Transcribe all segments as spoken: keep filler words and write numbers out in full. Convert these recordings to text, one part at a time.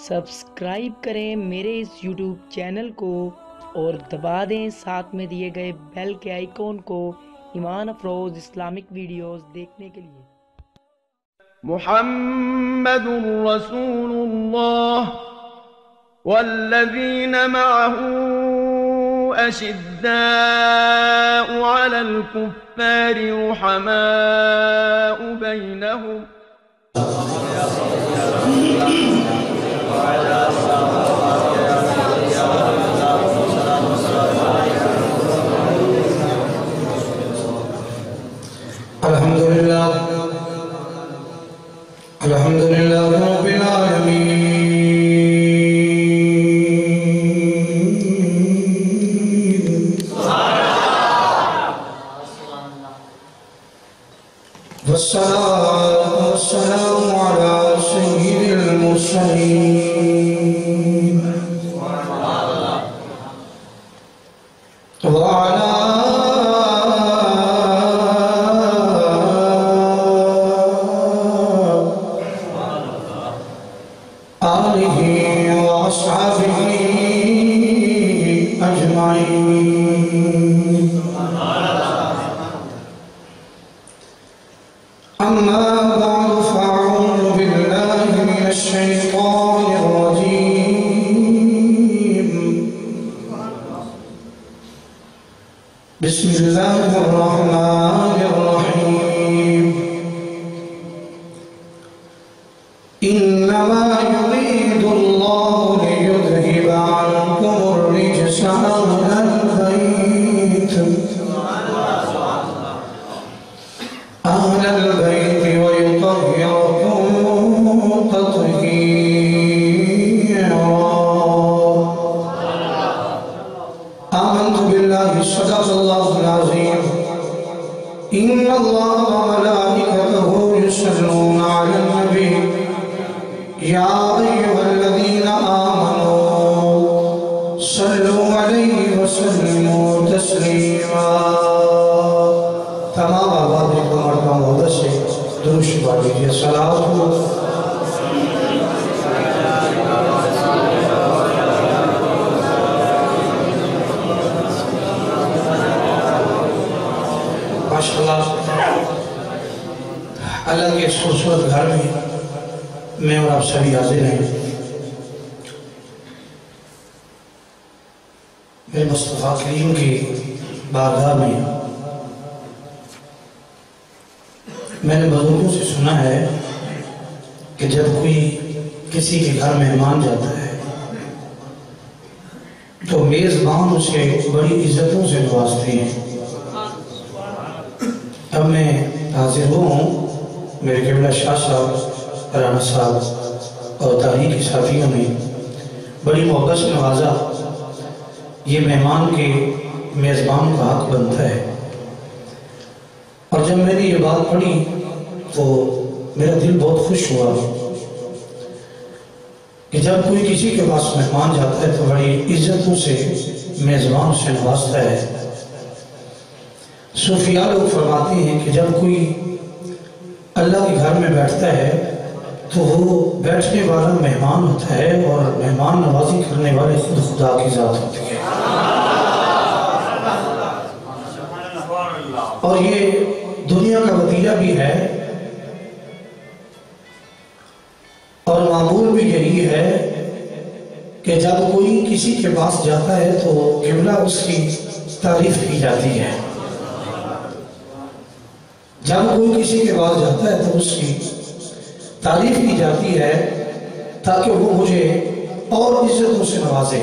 Subscribe کریں میرے اس YouTube channel کو اور دبا دیں ساتھ میں دیے گئے بیل کے آئیکن کو ایمان افروز اسلامک ویڈیوز دیکھنے کے لیے۔ محمد رسول اللہ والذین معه أشداء على الكفار رحماء بينهم الحمد لله الحمد لله رب العالمين والصلاة والسلام على سيد المرسلين وعلى آله وأصحابه أجمعين أما بعد فأعوذ بالله من الشيطان الرجيم بسم الله الرحمن الرحيم إنما يريد الله ليذهب عنكم الرجس أهل البيت أهل البيت ويطهركم تطهيرا آمنت بالله صدق الله العظيم إن الله وملائكته يصلون على النبي يا أيها الذين آمنوا صلوا عليه وسلموا تسليما تمام آبادی کو مرکہ محبت سے درود شریف دیجیے صلوات ماشاءاللہ اللہ کے اس خوبصورت گھر میں میں اور آپ سبھی حاضر ہیں۔ میرے مصطفیٰ کریم کی بارگاہ میں میں نے بزرگوں سے سنا ہے کہ جب کوئی کسی کے گھر مہمان جاتا ہے تو میزبان اسے بڑی عزتوں سے نوازتے ہیں۔ اب میں حاضر ہوں میرے قبلہ شاہ صاحب رانا صاحب اور تاریخی صافیوں نے بڑی محبت سے نوازا، یہ مہمان کے میزبان کا حق بنتا ہے۔ اور جب میں نے یہ بات پڑھی تو میرا دل بہت خوش ہوا کہ جب کوئی کسی کے پاس مہمان جاتا ہے تو بڑی عزتوں سے میزبان سے نوازتا ہے۔ صوفیاء لوگ فرماتے ہیں کہ جب کوئی اللہ کے گھر میں بیٹھتا ہے تو وہ بیٹھنے والا مہمان ہوتا ہے اور مہمان نوازی کرنے والے خود خدا کی ذات ہوتی ہے۔ اور یہ دنیا کا وطیرہ بھی ہے اور معمول بھی یہی ہے کہ جب کوئی کسی کے پاس جاتا ہے تو قبلہ اس کی تعریف کی جاتی ہے۔ جب کوئی کسی کے پاس جاتا ہے تو اس کی تعریف کی جاتی ہے تاکہ وہ مجھے اور عزتوں سے نوازے۔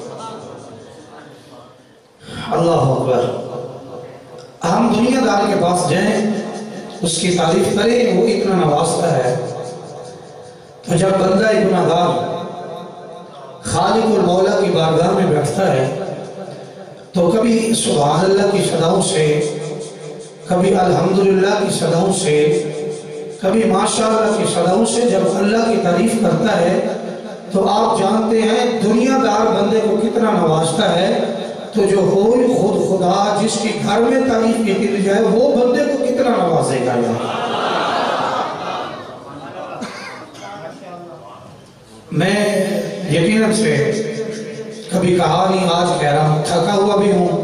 اللہ اکبر۔ ہم دنیا دار کے پاس جائیں اس کی تعریف کریں وہ اتنا نوازتا ہے، تو جب بندہ گناہ گار خالق المولا کی بارگاہ میں بیٹھتا ہے تو کبھی سبحان اللہ کی صداؤں سے، کبھی الحمدللہ کی صداؤں سے، کبھی ماشاءاللہ کی صداؤں سے جب اللہ کی تعریف کرتا ہے تو آپ جانتے ہیں دنیا دار بندے کو کتنا نوازتا ہے، تو جو ہوئی خود خدا جس کی گھر میں تعریف کی جائے وہ بندے کو کتنا نوازے گا یہاں۔ میں یقیناً سے کبھی کہا نہیں، آج کہہ رہا ہوں، تھکا ہوا بھی ہوں،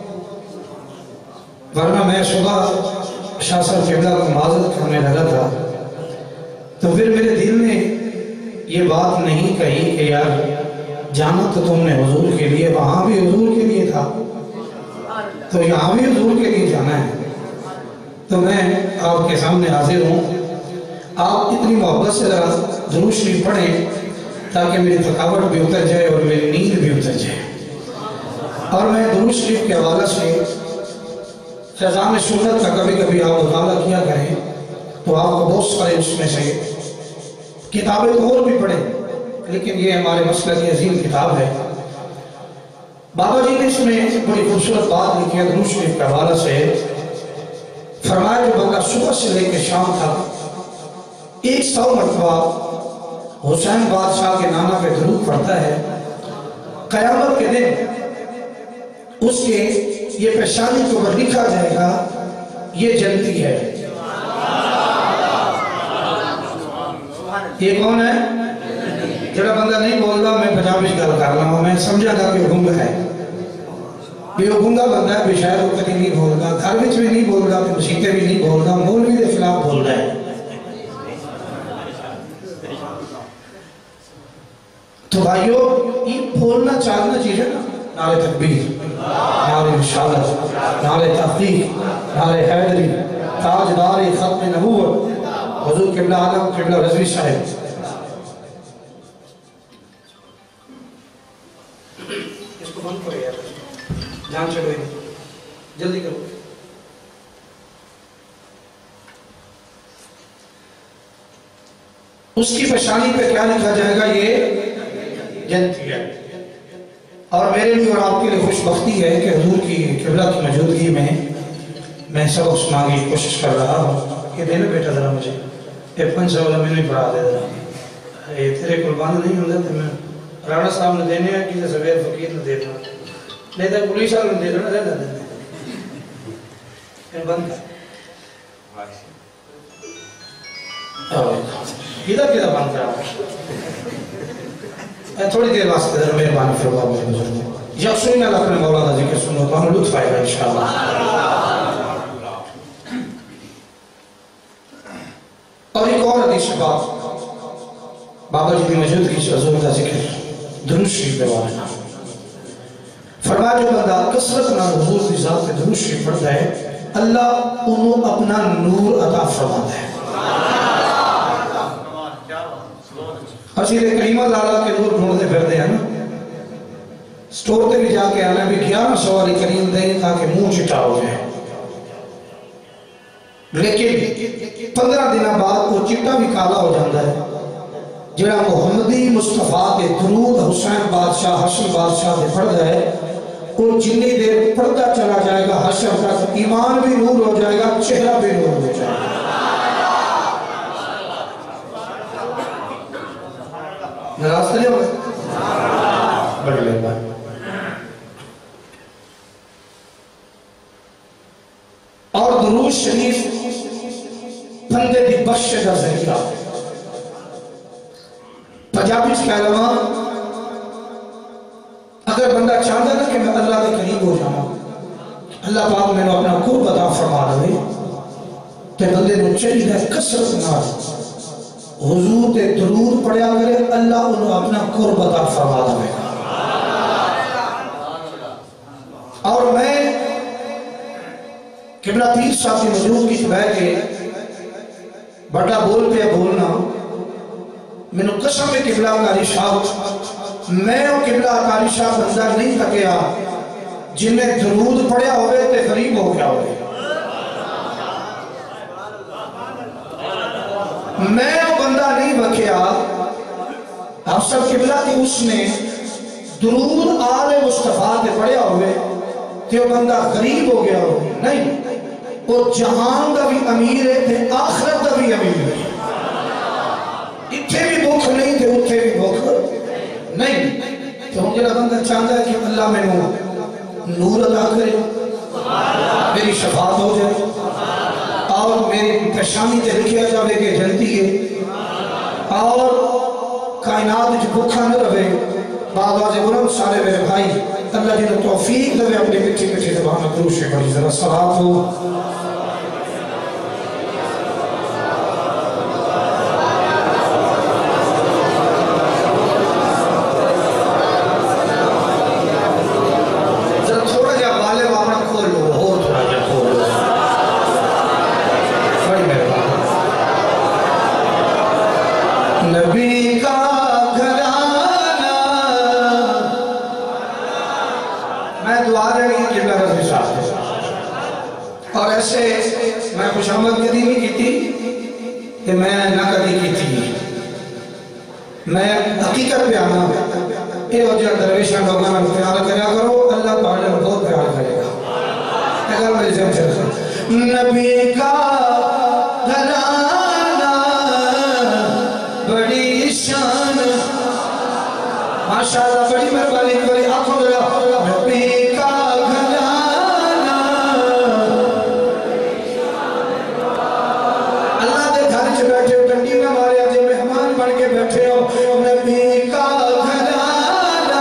ورنہ میں صبح شاہ صاحب قبلہ کو معذرت کرنے لگا تھا تو پھر میرے دل نے یہ بات نہیں کہی کہ یار جانا تو تم نے حضور کے لیے، وہاں بھی حضور کے لیے تھا تو یہاں بھی حضور کے لیے جانا ہے، تو میں آپ کے سامنے حاضر ہوں۔ آپ اتنی محبت سے ذرا درود شریف پڑھیں تاکہ میری تھکاوٹ بھی اتر جائے اور میری نیند بھی اتر جائے۔ اور میں درود شریف کے حوالے سے فیضان سنت کا کبھی کبھی آپ مطالعہ کیا کریں تو آپ کو بہت سارے اس میں سے کتابیں تو اور بھی پڑھیں، لیکن یہ ہمارے مسئلہ کی عظیم کتاب ہے۔ بابا جی نے اس میں بڑی خوبصورت بات لکھی ہے درود شریف کے حوالے سے، فرمایا جو بندہ صبح سے لے کے شام تک ایک سو مرتبہ حسین بادشاہ کے نانا پہ درود پڑھتا ہے، قیامت کے دن اس کے یہ پیشانی کے اوپر لکھا جائے گا یہ جنتی ہے۔ یہ کون ہے؟ جڑا بندہ نہیں بول رہا، میں پنجابی گل کر رہا ہوں، میں سمجھا گا کہ گنگا ہے، یہ گنگا بندہ ہے، شاید وہ کبھی نہیں بول رہا، گھر میں بھی نہیں بول رہا، مسیطے بھی نہیں بول رہا، مولوی کے خلاف بول رہا ہے۔ تو بھائیو یہ بولنا چاہنا چیزیں نا، نعرہ تکبیر، نعرہ رسالت، نعرہ تحقیق، نعرہ حیدری، تاجدار ختم نبوت حضور قبلہ عالم قبلہ رضوی صاحب۔ اس کو بند کرو یار، جان چلو جلدی کرو۔ اس کی پیشانی پہ کیا لکھا جائے گا؟ یہ جنتی ہے۔ اور میرے لیے اور آپ کے لیے خوش بختی ہے کہ حضور کی قبلہ کی موجودگی میں میں سبق سنانے کی کوشش کر رہا ہوں۔ یہ دینا بیٹا ذرا مجھے یہ پنچ والا میں نہیں پڑھا دے ذرا، یہ تیرے قربان نہیں ہوتا تو میں رانا صاحب نے دینے ہیں کہ سویر فقیر نے دینا، نہیں تو پولیس والوں نے دینا دینا دینا بند کر کدھر کدھر بند کرا تھوڑی دیر واسطے ذرا مہربانی فرما میرے بزرگوں، یکسوئی نال اپنے مولا کا ذکر سنو تو ہمیں لطف آئے گا انشاءاللہ۔ اور ایک اور حدیث بات بابا جی کی موجودگی سے حضور کا ذکر درود شریف پہ والا فرمایا جو بندہ کثرت نال حضور کی ذات پہ درود شریف پڑھتا ہے اللہ انہوں اپنا نور عطا فرماتا ہے۔ حسین کریمہ لالا کے نور ڈھونڈتے پھرتے ہیں نا، سٹور پہ بھی جا کے آنا بھی گیارہ سو والی کریم دیں تاکہ منہ چٹا ہو جائے، لیکن پندرہ دن بعد وہ چٹا بھی کالا ہو جاتا ہے۔ جڑا محمدی مصطفیٰ کے درود حسین بادشاہ حسن بادشاہ سے پڑھتا ہے وہ جنی دیر پڑھتا چلا جائے گا حشر تک ایمان بھی نور ہو جائے گا، چہرہ بھی نور ہو جائے گا۔ نراز نہیں ہوگا بڑھ لے بات۔ اور درود شریف بندے دی بخش دا ذریعہ پنجابی سے کہلما اگر بندہ چاہتا نا کہ میں اللہ کے قریب ہو جاؤں، اللہ پاک میں نے اپنا قرب عطا فرما دے تو بندے کو چاہیے کثرت نال حضور تے درود پڑھیا کرے، اللہ انہوں اپنا قرب عطا فرما دے۔ اور میں قبلہ پیر صاحب کی موجود کی بیٹھ کے بڑا بول پہ بولنا میں نے قسم میں قبلہ کاری صاحب میں وہ قبلہ کاری صاحب بندہ نہیں تکیا جن میں درود پڑھیا ہوئے تے غریب ہو گیا ہوئے، میں وہ بندہ نہیں بکیا افسر قبلہ کی اس نے درود آل مصطفیٰ تے پڑھیا ہوئے تے وہ بندہ غریب ہو گیا ہوئے، نہیں وہ جہان دا بھی امیر ہے تے آخرت دا بھی امیر ہے، اتھے بھی بھوک نہیں تے اتھے بھی بھوک نہیں۔ تو ہم جلہ بندہ چاہتا ہے کہ اللہ میں نور عطا کرے، میری شفاعت ہو جائے اور میری پیشانی تے لکھیا جاوے کہ جنتی ہے، اور کائنات جو بھوکا نہ رہے بعد واضح بلند سارے میرے بھائی اللہ جی نے توفیق دے اپنی مٹھی مٹھی زبان میں دروش پڑھی ذرا صلوات ہو نبی کا گھرانہ میں دعا رہی کہ میں رضی صاحب اور ایسے میں خوش آمد کدی نہیں کی تھی کہ میں نہ کدی کی تھی میں حقیقت پہ آنا اے وجہ درویشہ لوگاں پیار کریا کرو اللہ تعالیٰ بہت پیار کرے گا اگر میری ذہن چلتا نبی کا گھرانہ بڑی شان ماشاءاللہ بڑی مربانی بڑی آنکھوں دلہ نبی کا گھرانہ اللہ دے گھر چ بیٹھے ہو ٹنڈی میں مارے آجے مہمان بڑھ کے بیٹھے ہو نبی کا گھرانہ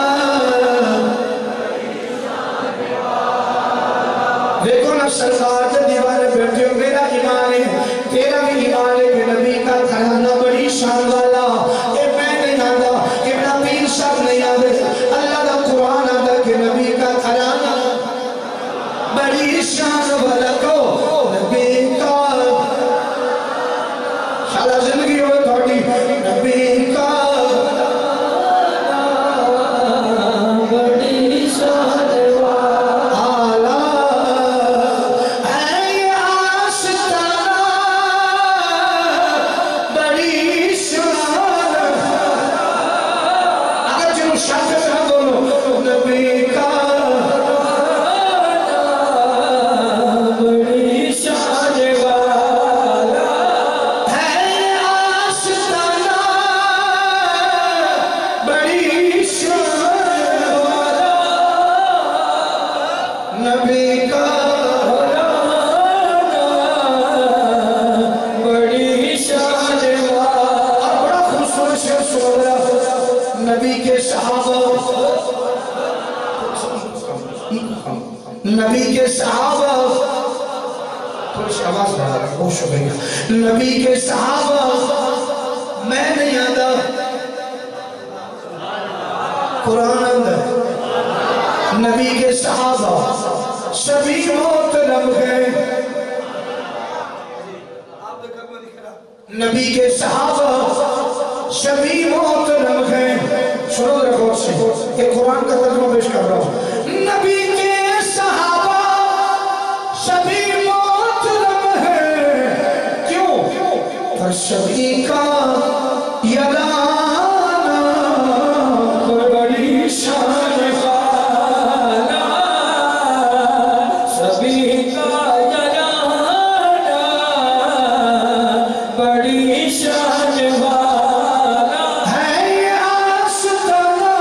دیکھو نا سرکار کے دیوانے بیٹھے ہو میرا ایمان ہے تیرا بھی ایمان ہے کہ نبی کا گھرانہ بڑی شان والا اے میں نہیں آدھا کہ میرا پیر صاحب نہیں آدھے اللہ دا قرآن آدھا کہ نبی کا گھرانہ بڑی شان والا کو نبی کا شالا زندگی ہوئے تھوڑی نبی کا بڑی شان والا اے آستانہ بڑی شان اگر جنہوں شاکر نہ بولو نبی کا بڑی شان والا ہے آستانہ بڑی شان والا نبی کا بڑی شان والا اور بڑا خوبصورت شعر سن رہا نبی کے صحابہ نبی کے صحابہ تھوڑی سی آواز بڑھا رہا ہے بہت شکریہ نبی کے صحابہ میں نہیں آتا قرآن اندر نبی کے صحابہ سبھی محترم ہیں نبی کے صحابہ سبھی محترم ہیں سنو رکھو سے کہ قرآن کا ترجمہ پیش کر رہا ہوں نبی کے صحابہ سبھی محترم ہیں کیوں پر سبھی کا یارانہ بڑی شان والا سبھی کا یارانہ بڑی شان والا ہے آستانہ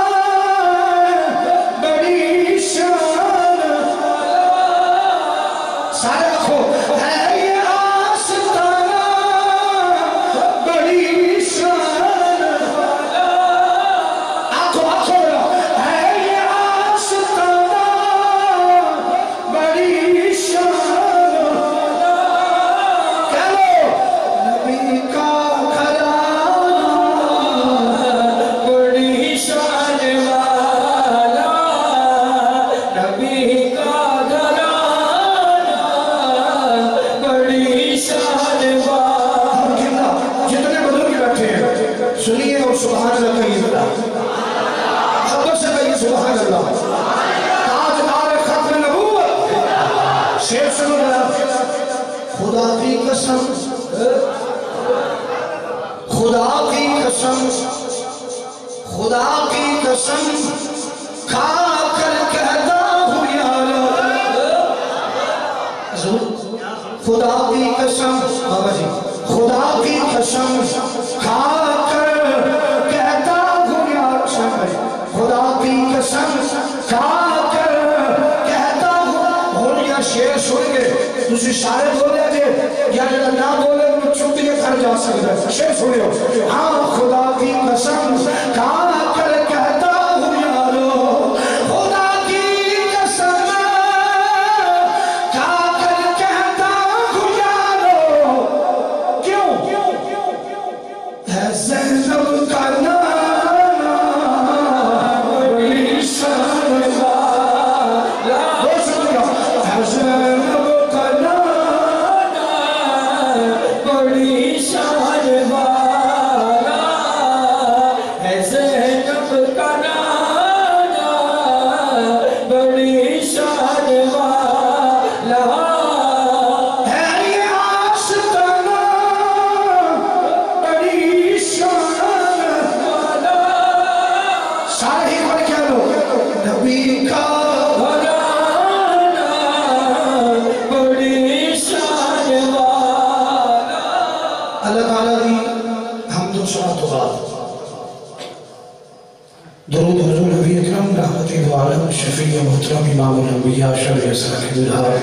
بڑی شان سارے رکھو ہے آستانہ بڑی شان آنکھوں آنکھوں ہے آستانہ بڑی شان کہہ لو نبی کا گھرانہ بڑی شان والا نبی کا گھرانہ بڑی شان والا جتنے بزرگ بیٹھے ہیں سنیے اور سبحان اللہ کہیے ذرا حضرت سے کہیے سبحان اللہ تاجدار ختم نبوت شیر سنو ذرا خدا کی قسم خدا کی قسم خدا کی قسم کھا کر کہتا ہوں یار خدا کی قسم بابا جی خدا کی قسم کھا کر کہتا ہوں یار خدا کی قسم کھا کر کہتا ہوں اور یہ شعر سن کے تسی شاید ہو جائے یا جب نہ بولے چپ کے کر جا سکتا ہے. شیر سنیو. ہاں خدا کی قسم کھا کر کہتا ہوں یارو, خدا کی قسم کھا کر کہتا ہوں یارو, کیوں ہے زینب کا نانا بڑی شان والا, ہو سکتا ہے زینب کا نانا بڑی شان والا, ہے زینب کا نانا بڑی شان والا, ہے یہ آشتنا بڑی شان والا. سارے ہی پڑھ کیا لو, نبی کا گھرانہ بڑی شان والا. اللہ تعالیٰ دی حمد و ثنا و بعد درود حضور نبی اکرم رحمت و عالم شفیع محترم امام الانبیاء شرع صاحب الہار,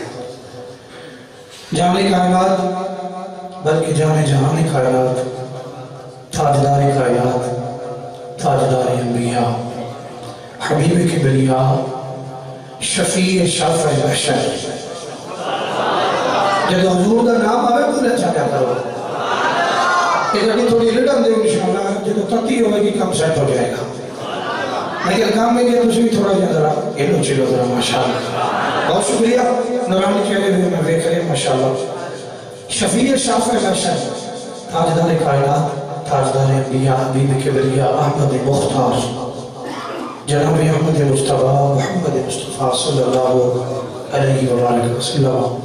جامع کائنات بلکہ جامع جہان کائنات, تاجدار کائنات, تاجدار انبیاء, حبیب کبریاء, شفیع شافع محشر. جب حضور کا نام آوے پورا اچھا کیا کرو, ایک ابھی تھوڑی ریٹن دے انشاءاللہ, جب تقدیر ہوئے گی کم سیٹ ہو جائے گا. لیکن کام میں گیا تجھے بھی تھوڑا جا ذرا گلو چلو ذرا ماشاءاللہ. بہت شکریہ نورانی چہرے ہوئے میں دیکھ رہے ماشاءاللہ. شفیع شافع محشر, تاجدار کائنات, تاجدار انبیاء, حبیب کبریاء, احمد مختار, جناب احمد مصطفیٰ محمد مصطفیٰ صلی اللہ علیہ وآلہ وسلم.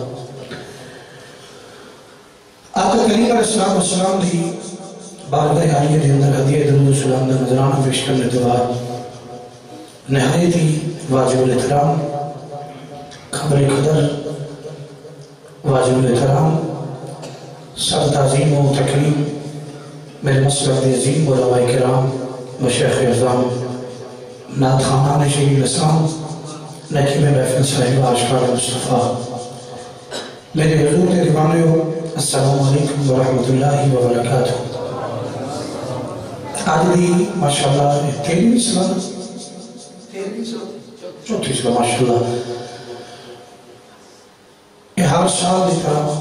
آقا کریم علیہ السلام والسلام دی بارگاہ عالیہ دے اندر ہدیہ درود و سلام دا نظرانہ پیش کرنے کے بعد نہایت ہی واجب الاحترام, قابل قدر, واجب الاحترام, سر تعظیم و تکریم میرے مسلک عظیم علماء کرام, مشایخ اعظام, نعت خوانان شہید لسان, نقیب محفل صاحب اشکار مصطفیٰ, میرے حضور کے دیوانیوں, السلام علیکم ورحمت اللہ وبرکاتہ. آج بھی ماشاءاللہ تیرہویں سال چوتھی سال ماشاءاللہ یہ ہر سال کی طرح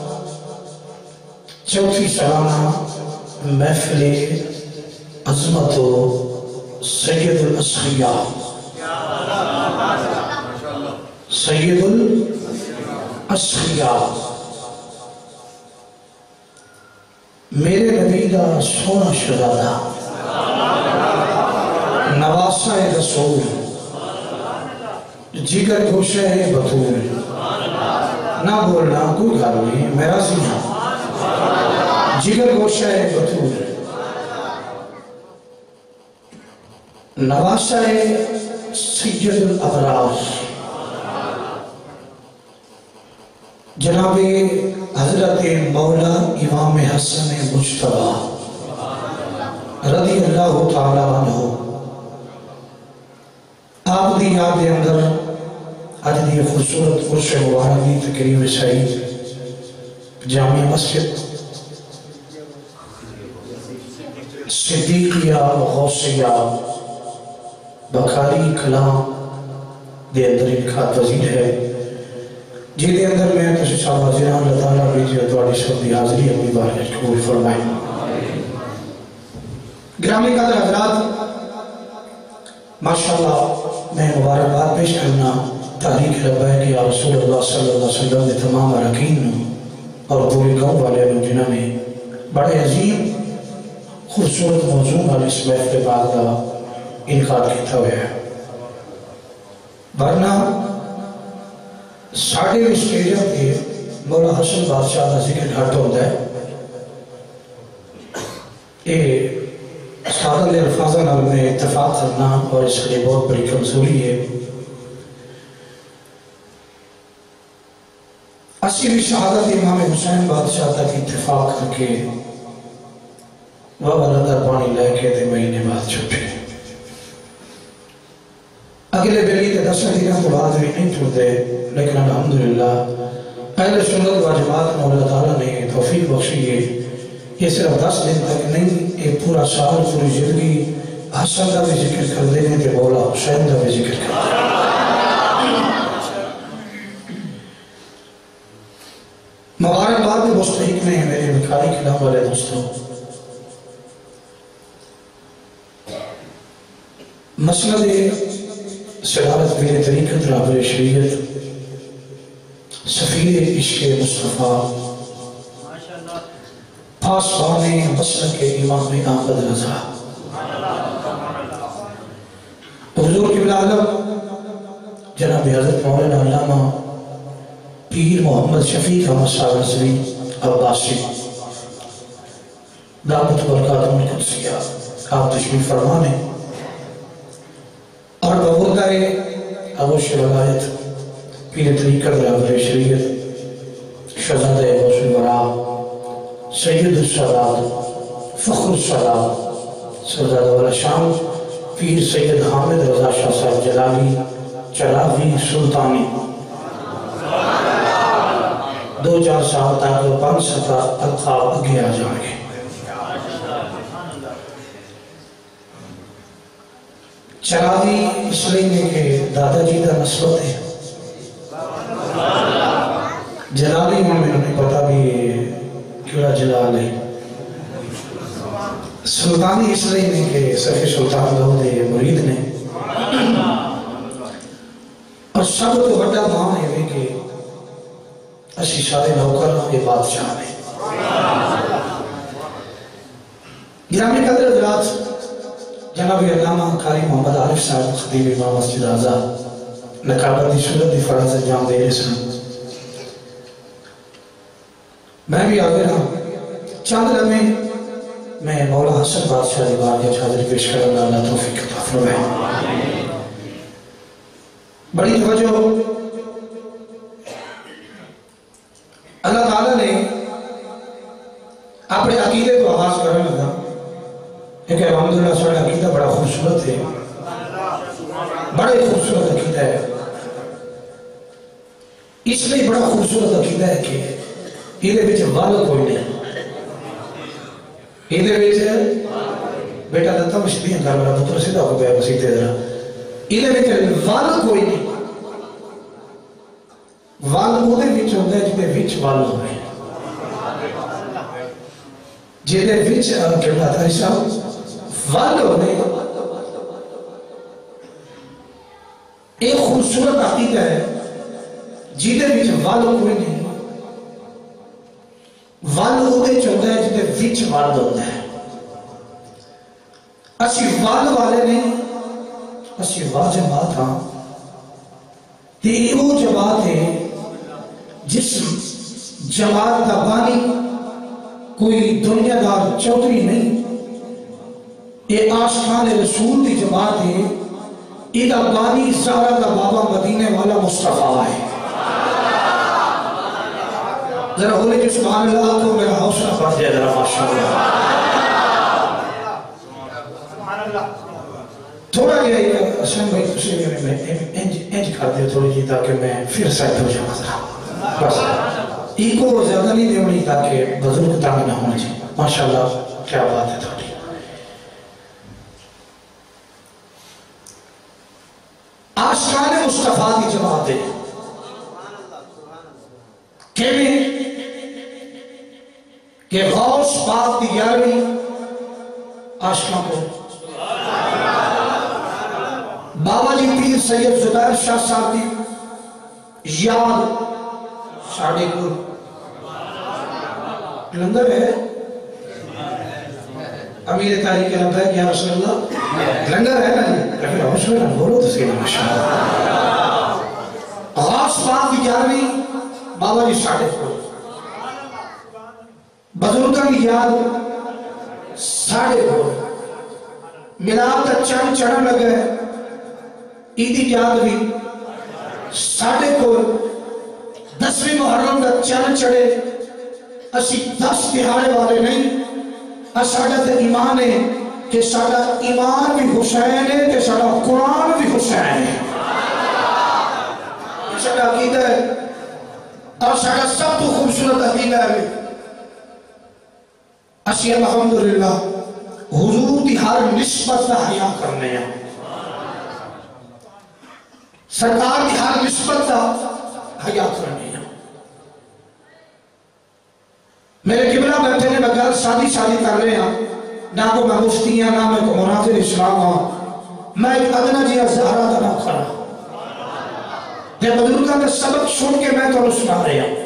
چوتھی سالانہ محفل عظمت و سید الاسخیاء, سید الاسخیاء, میرے نبی دا سونا شہزادہ, نواسہ رسول, جگر گوشہ بطول, نہ بولنا کوئی گھر نہیں میرا سینا, جگر گوشہ بطول, نواسہ سید الابرار, جناب حضرت مولا امام حسن مجتبیٰ رضی اللہ تعالیٰ عنہ. آپ دی یاد دے اندر آج دی خوبصورت عرش مبارک دی تقریب سعید جامع مسجد صدیقیہ غوثیہ بخاری کلام دے اندر انکھات وزیر ہے, جی دے اندر میں تشریح صاحب حاضران اللہ تعالیٰ بیجی و دواری سب دی حاضری اپنی بارکت قبول فرمائیں. گرامی قدر حضرات, ماشاءاللہ میں مبارکباد پیش کرنا تحریک لبیک یا رسول اللہ صلی اللہ علیہ وسلم نے تمام اراکین اور پورے گاؤں والے جنہوں نے بڑے عظیم خوبصورت موضوع والے اس محفل پاک کا انعقاد کیتا ہوا ہے. ورنہ ساڑھے اسٹیجوں کے مولا حسن بادشاہ کا ذکر گھٹ ہوتا ہے. یہ سادہ الفاظ میں اتفاق کرنا اور اس کے لیے بہت بڑی کمزوری ہے. اصلی شہادت امام حسین بادشاہ تک اتفاق کر کے وہ بلندر پانی لے کے دے مہینے بعد چھٹے. اگلے بلی کے دس دنوں کے بعد بھی نہیں چھوٹے, لیکن الحمدللہ اہل سنت و جماعت میں اللہ تعالیٰ نے توفیق بخشی ہے یہ صرف دس دن تک نہیں، یہ پورا سال پوری زندگی حسن کا بھی ذکر کر دینے تے مولا حسین کا بھی ذکر کر دینے۔ مبارکباد میں مستحق نہیں ہے میرے بکھاری کلام والے دوستوں۔ مسند صدارت پیر طریقت رہبر شریعت سفیر عشق مصطفیٰ پاسبان مسلک امام احمد رضا حضور قبلہ عالم جناب حضرت مولانا علامہ پیر محمد شفیق احمد صاحب رضوی عباسی دعوت برکاتہ القدسیہ آپ تشریف فرمانے اور بوردہ آغوش ولایت پیر طریقت رہبر شریعت شہزادہ غوث الورا سید السادات فخر السادات سرزادہ والا شام پیر سید حامد رضا شاہ صاحب جلالی چراغی سلطانی دو چار سال تک پانچ ستا القاب اگے آ جائیں گے۔ چراغی اس لیے کہ دادا جی کا نسبت ہے، جلالی میں میں نے پتا بھی کیڑا جلال ہے، سلطانی اس لیے کہ سفی سلطان داؤد مرید نے، اور سب تو بڑا مان ہے کہ اسی سارے نوکر یہ بادشاہ نے۔ گرامی قدر حضرات، جناب علامہ قاری محمد عارف صاحب خطیب امام مسجد اعظم نقابت دی صورت دی فرض انجام دے رہے سن، میں بھی آگے رہا چند لمحے میں مولا حسن بادشاہ دی بارگاہ حاضری پیش کروں گا، اللہ توفیق عطا فرمائے۔ بڑی توجہ، اللہ تعالیٰ نے اپنے عقیدے کو آغاز کرنے لگا کہ الحمدللہ سارا عقیدہ بڑا خوبصورت ہے، بڑے خوبصورت عقیدہ ہے، اس لیے بڑا خوبصورت عقیدہ ہے کہ یہ بیچے والد کوئی نہیں، یہ بیچے بیٹا دتا مشتی ہیں گھر میرا پتر سیدھا ہو گیا بسیتے ذرا، یہ بیچے والد کوئی نہیں، والد وہ دے وچ ہوتا ہے جتے وچ والد ہوئے، جتے وچ قبلہ تاری صاحب والد ہونے ایک خوبصورت عقیدہ ہے جتے وچ والد کوئی نہیں، والد وہ دے چوتا ہے جتے وچ والد ہوتا ہے۔ اسی والد والے نے اسی واجب بات ہاں یہ وہ جماعت ہے جس جماعت کا بانی کوئی دنیا دار چودھری نہیں، یہ آشقان رسول کی جماعت ہے، یہ بانی زہرا کا بابا مدینے والا مصطفیٰ ہے۔ ذرا بولے جو سبحان اللہ تو میرا حوصلہ بڑھ جائے ذرا ماشاءاللہ۔ تھوڑا یہ ایک اسلام بھائی تسی میں انج کر دے تھوڑی جی تاکہ میں پھر سائٹ ہو جاؤں ذرا بس ایکو زیادہ نہیں دیونی تاکہ بزرگ تانگ نہ ہونا چاہیے۔ ماشاءاللہ کیا بات ہے تھوڑی۔ آشقان مصطفیٰ کی جماعت ہے کہ غوث پاک کی گیارہویں آشقان کو بابا جی پیر سید زبیر شاہ صاحب کی یاد ساڑھے کو لندر ہے امیر تاریخ کے لندر ہے کیا رسول اللہ لندر ہے نا لیکن رسول اللہ بولو تو سیدھا ماشاءاللہ غوث پاک کی گیارہویں بابا جی ساڑھے کو بزرگاں کی یاد ساڑھے کو ملاد کا چند چڑھن لگے عیدی یاد بھی ساڑھے کو دسویں محرم کا چند چڑھے اسی دس تہاڑے والے نہیں، ساڑھا تے ایمان ہے کہ ساڑھا ایمان بھی حسین ہے کہ ساڑھا قرآن بھی حسین ہے، ساڑھا عقیدہ ہے اور ساڑھا سب تو خوبصورت عقیدہ ہے۔ اسی الحمدللہ حضور دی ہر نسبت دا حیا کرنے ہیں، سرکار دی ہر نسبت دا حیا کرنے ہیں۔ میرے قبلہ بیٹھے نے بغیر شادی شادی کر رہے ہیں، نہ کو میں مفتی ہوں، نہ میں کو مناظر اسلام ہوں، میں ایک ادنا جی زہرا دا نہ کھڑا جب بزرگاں دے سبق سن کے میں تو سنا رہے ہیں۔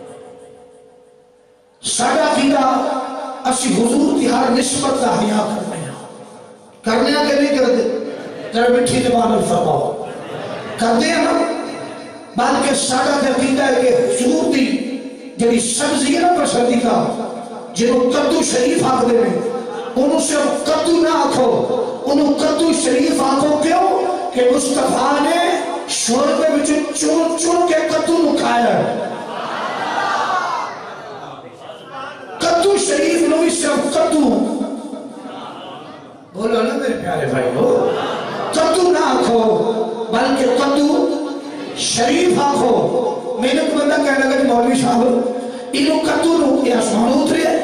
ساڈا عقیدہ اسی حضور کی ہر نسبت کا حیا کرنے ہیں، کرنے ہیں کہ نہیں کرتے؟ ذرا میٹھی زبان میں فرماؤ، کرتے ہیں نا؟ بلکہ ساڈا عقیدہ ہے کہ حضور دی جڑی سبزی ہے نا پسندیدہ جنہوں کدو شریف آکھدے ہیں، انہوں سے کدو نہ آکھو، انہوں کدو شریف آکھو کیوں؟ کہ مصطفیٰ نے شوربے میں چون چون کے کدو نکھایا ہے۔ کدو شریف نو بھی صرف کدو، بولو نا میرے پیارے بھائی ہو، کدو نہ آکھو بلکہ کدو شریف آکھو۔ میں نے کو بندہ کہنے لگا کہ مولوی صاحب انہوں کدو نو یہ آسمان اترے ہے،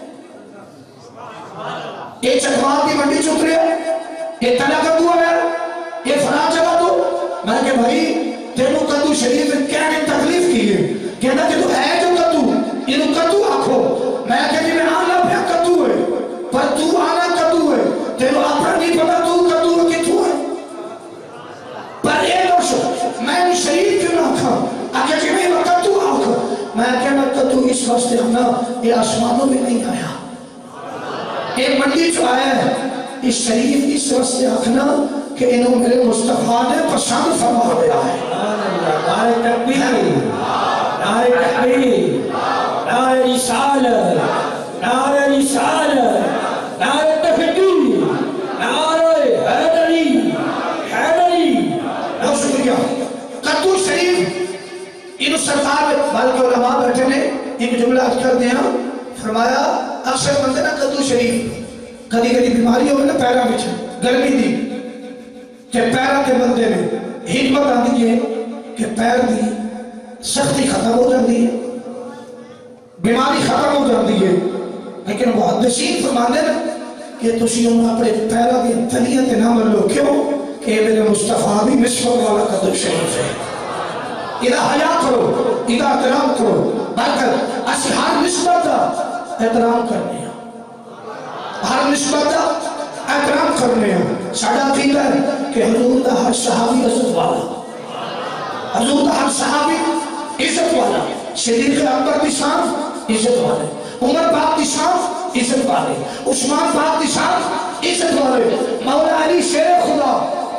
یہ چکوان کی منڈی چترے ہے، یہ تنا کدو ہے، یہ فلاں جگہ تو میں کہ بھائی تینوں کدو شریف کہنے تکلیف کی ہے، کہنا کہ تو ہے جو کدو انہوں کدو آکھو۔ میں کہتی میں آنا پہ کدو ہے، پر تو آنا کدو ہے، تینوں اپنا نہیں پتا تو کدو ہے کہ تو ہے، پر اے دوشو میں نے شریف کیوں نہ کھا آگے کہ میں کدو آکھا، میں کہنا کدو اس واسطے ہمنا یہ آسمانوں میں نہیں آیا، یہ منڈی جو آیا ہے، اس شریف اس واسطے آکھنا کہ انہوں میرے مصطفیٰ نے پسند فرما دیا ہے۔ نعرہ تکبیر، نعرہ تکبیر، نعرہ رسالت، نعرہ رسالت، نعرہ تکبیر، نعرہ حیدری، حیدری۔ بہت شکریہ۔ کدو شریف انہوں سرکار بلکہ علماء بیٹھے نے ایک جملہ اٹھ کر دیا، فرمایا اکثر بندے نا کدو شریف کدی کدی بیماری ہوگی نا پیرا بچ گرمی دی کہ پیرا کے بندے میں حکمت آتی ہے کہ پیر دی سختی ختم ہو جاتی ہے، بیماری ختم ہو جاتی ہے، لیکن محدثین فرماتے ہیں کہ تسی انہوں اپنے پیرا کی تلیت نہ ملو، کیوں؟ کہ میرے مصطفیٰ بھی مشفق والا کدو شریف ہے۔ اذا حیا کرو، اذا احترام کرو، بلکہ اسی ہر نسبت کا احترام کرنے ہیں، ہر نسبت کا احترام کرنے ہیں۔ ساڈا عقیدہ ہے کہ حضور دا ہر صحابی عزت والا، حضور دا ہر صحابی عزت والا، صدیق اکبر دی شان عزت والے، عمر پاک دی شان عزت والے، عثمان پاک دی شان عزت والے، مولا علی شیر خدا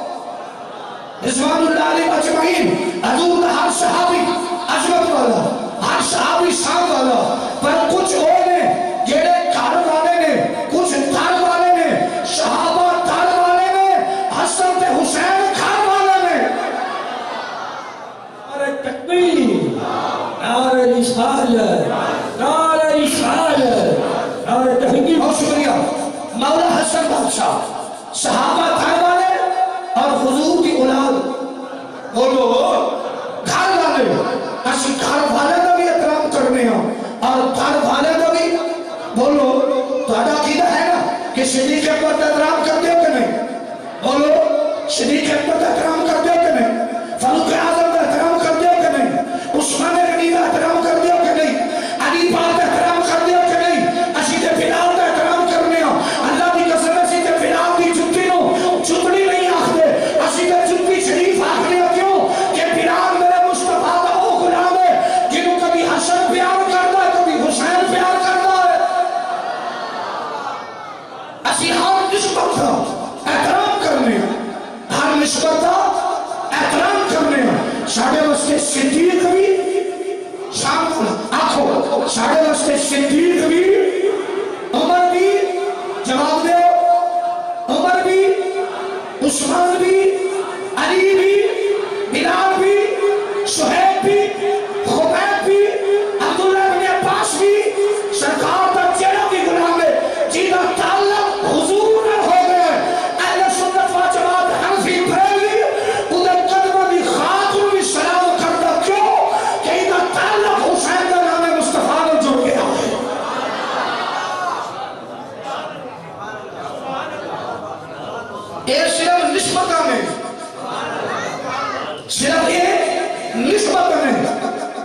رضوان اللہ علیہ اجمعین، حضور دا ہر صحابی عظمت والا، ہر صحابی شان والا، پر کچھ اور نے جیڑے کار والے نے، کچھ تار والے نے، صحابہ تار والے نے، حسن تے حسین کھار والے نے۔ نعرہ تکبیر، نعرہ رسالت، نعرہ رسالت، نعرہ تحقیق۔ بہت شکریہ۔ مولا حسن بادشاہ صحابہ تار والے اور حضور کی اولاد، بولو گھر والے، اسی گھر والے کا بھی احترام کرنے ہیں اور گھر والے کا بھی، بولو تو ادا عقیدہ ہے نا کہ صدیق اکبر کا احترام کرتے ہو کہ نہیں؟ بولو صدیق اکبر کا احترام کرتے ہو کہ نہیں؟ فاروق اعظم کا احترام کرتے ہو کہ نہیں؟ عثمان غنی کا احترام کرتے ہو کہ نہیں؟ علی پاک کا احترام کرتے ہو کہ نہیں؟ اسی تے بلال کا احترام کرنے ہو، اللہ کی قسم اسی تے بلال کی جتی نو جتنی نہیں آخدے، اسی تے جتی شریف آخنے ہو، کیوں؟ کہ بلال میرے مصطفیٰ کا وہ غلام ہے جنہوں کبھی حسن پیار کرتا ہے، کبھی حسین پیار کرتا ہے۔ اسی ہر نسبت کا احترام کرنے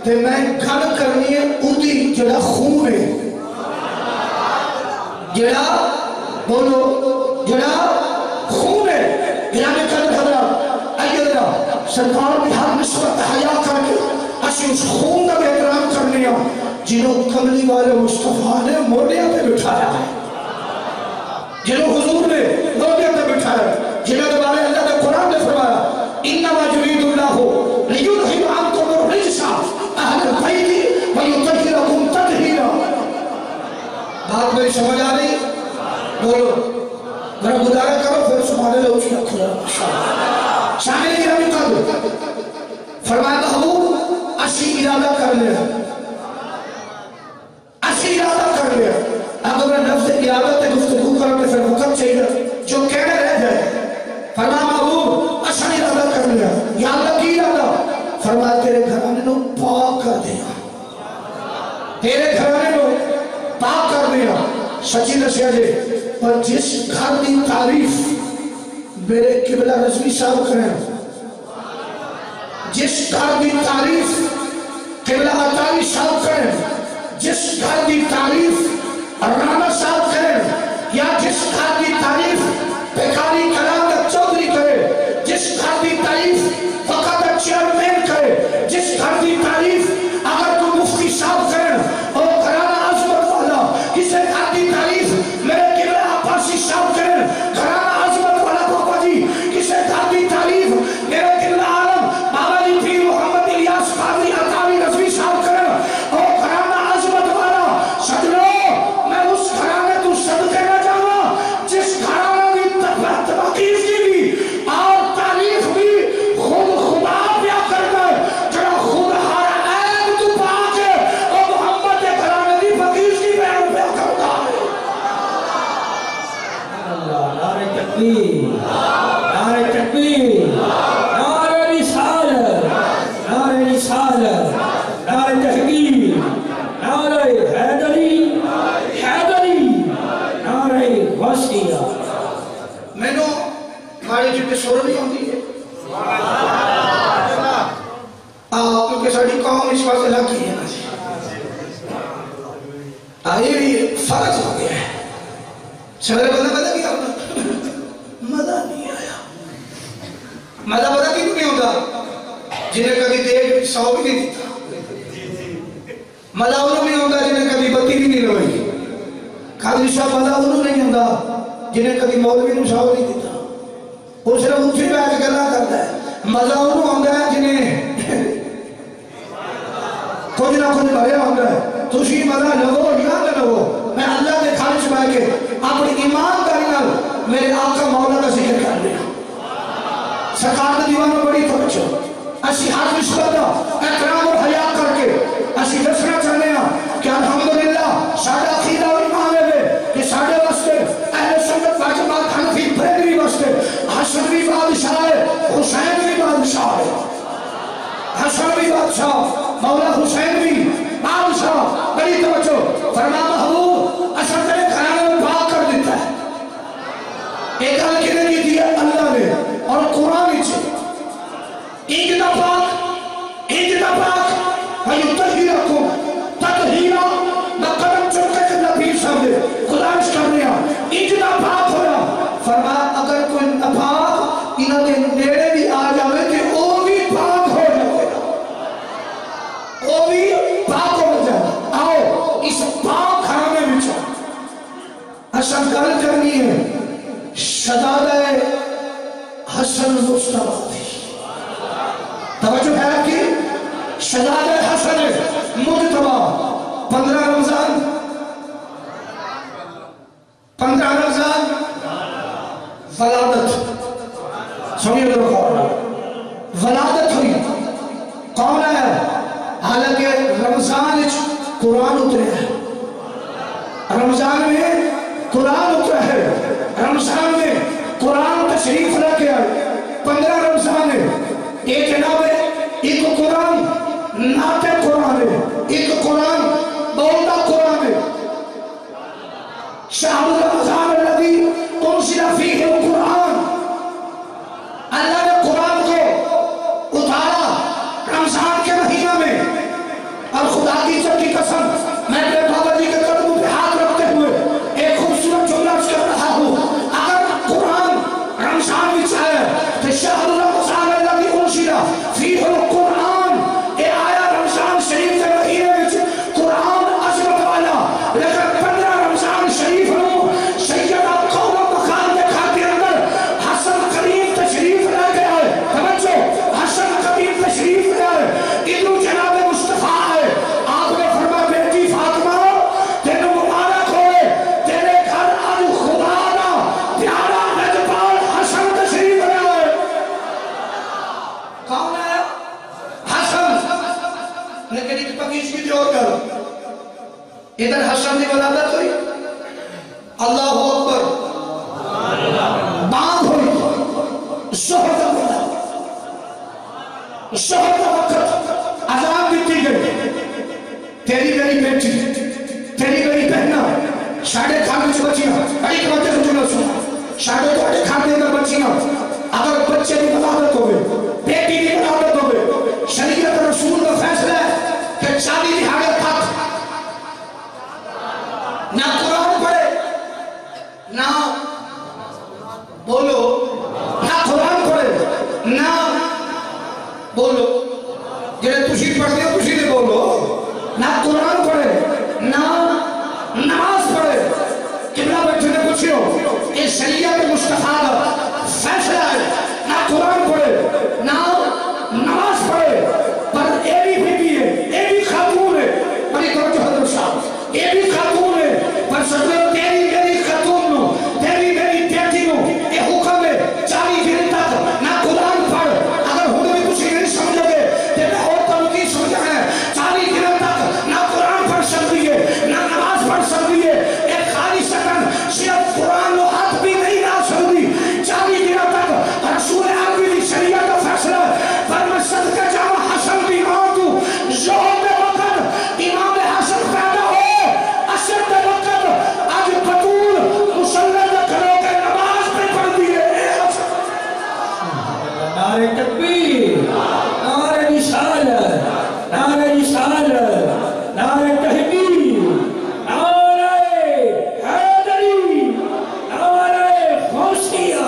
تے میں گھر کرنی ہے اُدھی جڑا خون ہے، جڑا بولو جڑا خون ہے. یعنی قدر حضرات ایدنا سرکار بھی ہر نسبت حیاء کر کے اسی اس خون کا احترام کرنے ہوں جنہوں کملی والے مصطفیٰ نے موڑیاں پہ بٹھایا ہے، جنہوں حضور نے موڑیاں پہ بٹھایا ہے، جنہوں کے بارے اللہ نے قرآن نے فرمایا انما یرید اللہ لیذھب عنکم الرجس اہل البیت ویطہرکم تطہیرا. بات میری سمجھ آ رہی؟ بولو ذرا گزارا کرو پھر سبحان اللہ اچھی رکھو ذرا. شامل گرامی قدر فرمایا محبوب اسی ارادہ کر لیا، اسی ارادہ کر لیا. اگر میں نفس ارادہ تے گفتگو کروں تو پھر وقت چاہیے جو کہنے رہ جائے. فرمایا محبوب اسی ارادہ کر لیا. یا اللہ کی ارادہ؟ فرمایا تیرے گھرانے نو پاک کر دیا، تیرے گھرانے نو پاک کر دیا. سچی دسیا جے پر جس گھر دی تعریف میرے قبلہ رضوی صاحب کریں، جس گھر دی تعریف قبلہ عطاری صاحب کریں، جس گھر دی تعریف رانا صاحب کریں، یا جس گھر دی تعریف پیکاری کلام چودھری کرے، جس گھر دی تعریف فقط چیئرمین کرے، جس گھر دی تعریف اگر تو مفتی صاحب کریں اور گھرانہ عظمت والا، کسے گھر دی تعریف میرے قبلہ عباسی صاحب کریں گھرانہ عظمت والا بابا جی، کسے گھر دی تعریف میرے قبلہ عالم بابا جی پیر محمد الیاس قادری عطاری رضوی صاحب کریں اور گھرانہ عظمت والا. سجنوں میں اس گھرانے تو صدقے نہ جاؤں جس گھرانے کی تباقیز کی بھی اور تعریف بھی خود خدا پیا کرتا ہے، جڑا خود ہر عیب تو پاک ہے اور محمد کے گھرانے کی فقیز کی بیان پیا کرتا ہے. اللہ نعرہ تکبیر، نعرہ تکبیر، نعرہ رسالت، نعرہ رسالت، نعرہ تحقیر، نعرہ حیدری، حیدری، نعرہ وسیعہ. میں نو مارے جب سور نہیں ہوندی ہے کیونکہ ساڑھی قوم اس واسطے لگی ہے آئے بھی فرض ہو گیا ہے. سارے بندہ مزہ کیا ہوتا مزہ نہیں آیا. مزہ پتا کیوں نہیں ہوتا؟ جنہیں کبھی دیکھ سو بھی نہیں دیتا. مزہ انہوں نہیں ہوتا جنہیں کبھی بتی بھی نہیں روئی. قادری صاحب مزہ انہوں نہیں ہوتا جنہیں کبھی مولوی نو سو نہیں دیتا. وہ صرف اٹھی بیٹھ کے گلا کرتا ہے. مزہ انہوں ہوتا ہے جنہیں کچھ نہ کچھ بھریا ہوتا ہے. تسی مزہ لگو یا نہ لگو، میں اللہ کے کھانے سے بیٹھ کے اپنی ایمانداری نال میرے آقا مولا کا ذکر کر لیا. سرکار کے دیوان میں بڑی توجہ اسی ہاتھ نسبت احترام اور حیا کر کے اسی دسنا چاہنے ہیں کہ الحمدللہ ساڈا عقیدہ اور ایمان ہے کہ ساڈے واسطے اہل سنت واجبات حنفی بریلوی واسطے حسن بھی بادشاہ ہے، حسین بھی بادشاہ ہے. حسن بھی بادشاہ، مولا حسین بھی بادشاہ. بڑی توجہ فرما محبوب اصل تیرے گھرانے میں پاک کر دیتا ہے. ایک گل کنے کی دی ہے اللہ نے اور قرآن سے ایک دا پاک ایک دا پاک وَيُطَهِّرَكُمْ تَطْهِيرًا. میں قدم چلتے کہ نبی صاحب نے گزارش کر لیا ایک دا پاک ہویا. فرمایا اگر کوئی نپاک انہوں نے نیڑے بھی آ جاوے کہ وہ بھی پاک ہو جائے گا، وہ بھی پاک ہو جائے. آؤ اس پاک گھرانے میں چاہ اصل گل کرنی ہے. شہزادہ حسن مصطفیٰ تھی. توجہ ہے کہ شہزادہ حسن مجتبیٰ پندرہ رمضان پندرہ رمضان ولادت سنیے میرے کو ولادت ہوئی. کون ہے؟ حالانکہ رمضان قرآن اترے ہے، رمضان میں قرآن اترا ہے، رمضان میں قرآن تشریف لے کے آئے. پندرہ رمضان ہے. ایک جناب ہے ایک قرآن نعت قرآن ہے، ایک قرآن بولتا قرآن ہے. شہر رمضان الذی انزل فیہ القرآن. اللہ نے قرآن کو اتارا رمضان کے مہینہ میں. تمیز کی جو کر ادھر حسن کی ولادت ہوئی اللہ اکبر باندھ ہوئی ظہر کا وقت ظہر کا وقت اذان دیتی گئی تیری میری بیٹی تیری میری بہنا ساڑھے کھانے سے بچیاں بڑی کماتے سے جنہ سنا ساڑھے توڑے کھانے میں بچیاں اگر بچے کی ولادت ہوئے بیٹی کی ولادت ہوئے شریعت رسول کا فیصلہ ہے کہ چالی دہاڑے تک نہ قرآن پڑھے نہ بولو نہ قرآن پڑھے نہ بولو جنہیں تُشی پڑھتے ہو تُشی نے بولو نہ قرآن پڑھے نہ نماز پڑھے قبلہ بیٹھے نے پوچھے ہو یہ شریعت مصطفیٰ کا فیصلہ ہے نہ قرآن پڑھے نہ نماز پڑھے پر اے بھی بیٹی ہے اے بھی خاتون ہے بڑی توجہ حضرت صاحب اے بھی خاتون ہے پر سکتے ہو تیری میری خاتون نو تیری میری بیٹی نو اے حکم ہے چالی دن تک نہ قرآن پڑھ اگر ہونے بھی کچھ نہیں سمجھے گے تیرے اور تنقید سمجھا ہے چالی دن تک نہ قرآن پڑھ سکتی ہے نہ نماز پڑھ سکتی ہے ایک خالی سکن صرف قرآن و ہاتھ بھی نہیں لا سکتی چالی دن تک رسول عربی کی شریعت کا فیصلہ پر میں صدقہ جامع حسن کی ماں تو ظہر میں وقت امام حسن پیدا ہو عصر میں وقت آج بطول مسلح میں کھڑو کے نماز پہ پڑھ دیئے نعرہ تکبیر نعرہ رسالت نعرہ رسالت نعرہ تحقیق نعرہ حیدری نعرہ غوثیہ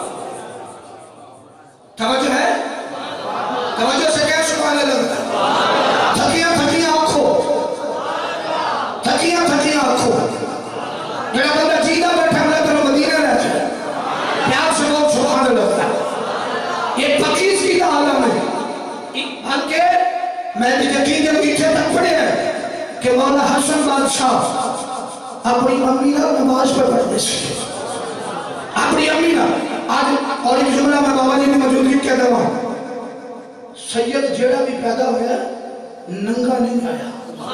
توجہ ہے توجہ سے کیا سبحان اللہ تھکیاں تھکیاں آنکھوں تھکیاں تھکیاں آنکھوں جنہا بندہ جیدہ بیٹھا اللہ تر مدینہ رہتا ہے پیار سے بہت سبحان اللہ یہ پکیز کی عالم ہے بلکہ میں نے یقین جب پیچھے تک پڑے ہیں کہ مولا حسن بادشاہ اپنی امینا نماز پر پڑھتے سے اپنی امینا آج اور ایک جملہ میں بابا جی نے موجودگی کہہ دوا سید جیڑا بھی پیدا ہویا ننگا نہیں آیا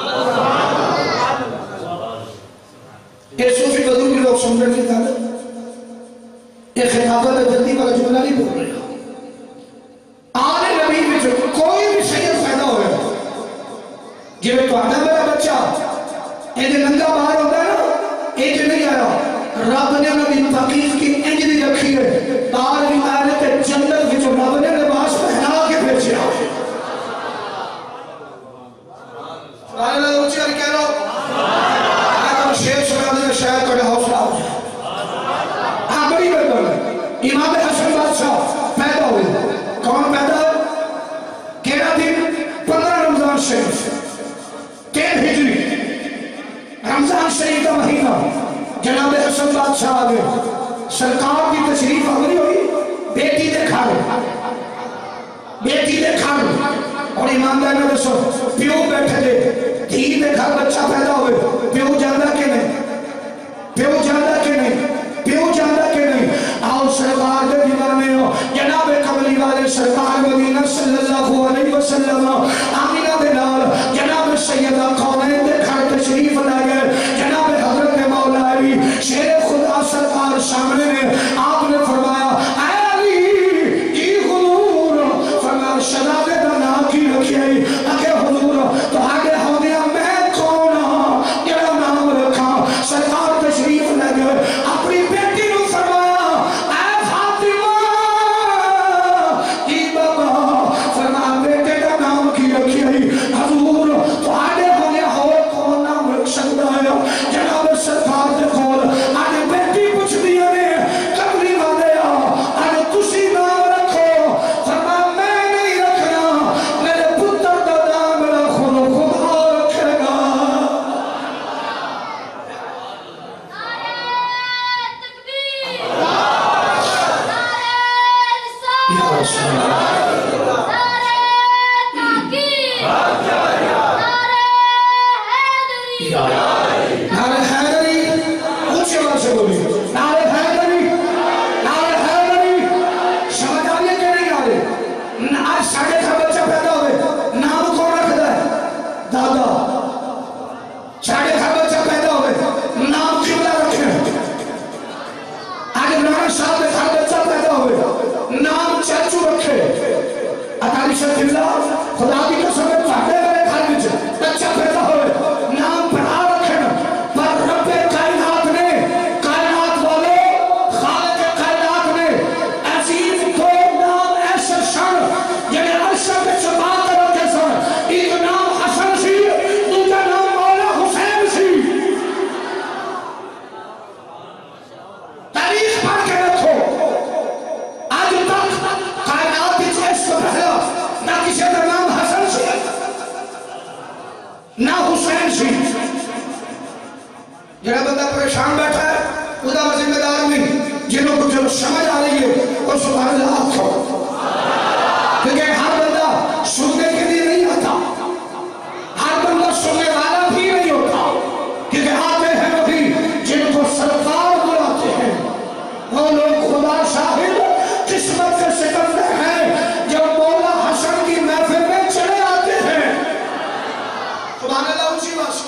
یہ صوفی بدو کی لوگ سمجھنے کی تعلق یہ خطابت جلدی والا جملہ نہیں بول رہے آنے نبی میں جو کوئی بھی سید پیدا ہویا جی میں تو آدھا میرا بچہ یہ جو ننگا باہر ہوتا ہے نا یہ جو نہیں آیا رب نے نبی فقیر کی انجلی رکھی ہے بار بھی آیت جنت کی جو رب نے لباس پہنا کے بھیجے آئے سبحان اللہ روچی اور کہہ لو آیت اور شیر سنا دے شاید کڑے حوصلہ ہو جائے ہاں بڑی بڑی امام حسن بادشاہ پیدا ہوئے کون پیدا ہے کیڑا دن پندرہ رمضان شریف تین ہجری رمضان شریف کا مہینہ جناب حسن بادشاہ آگے سرکار کی تشریف آگری ہوئی بیٹی دے کھاڑے بیٹی دے کھاڑے اور ایماندار میں دسو پیو بیٹھے دے دھی دے گھر بچہ پیدا ہوئے پیو جاندہ کے نہیں پیو جاندہ کے نہیں پیو جاندہ کے نہیں آؤ سرکار دے دیوانے ہو جناب قبلی والے سرکار مدینہ صلی اللہ علیہ وسلم آمینہ دے نال جناب سیدہ قونین دے گھر تشریف لائے جناب حضرت مولا علی شیر خدا سرکار سامنے میں آپ نے فرمایا اے علی کی حضور فرمایا شنابے دا نا کی رکھی ہے اکے حضور تو آگے ہو دیا میں کون جڑا نام رکھا سرکار تشریف لگے اپنی بیٹی نو فرمایا اے فاطمہ کی بابا فرمایا بیٹے کا نام کی رکھی نہ حسین سی جڑا بندہ پریشان بیٹھا ہے خدا میں ذمہ دار نہیں جنہوں کو جو سمجھ آ رہی ہے اور سبحان اللہ آپ کھو کیونکہ ہر بندہ سننے کے لیے نہیں آتا ہر بندہ سننے والا بھی نہیں ہوتا کیونکہ آتے ہیں نبی جن کو سرکار بلاتے ہیں وہ لوگ خدا شاہد قسمت کے سکندر ہیں جو مولا حسن کی محفل میں چلے آتے ہیں سبحان اللہ اونچی بات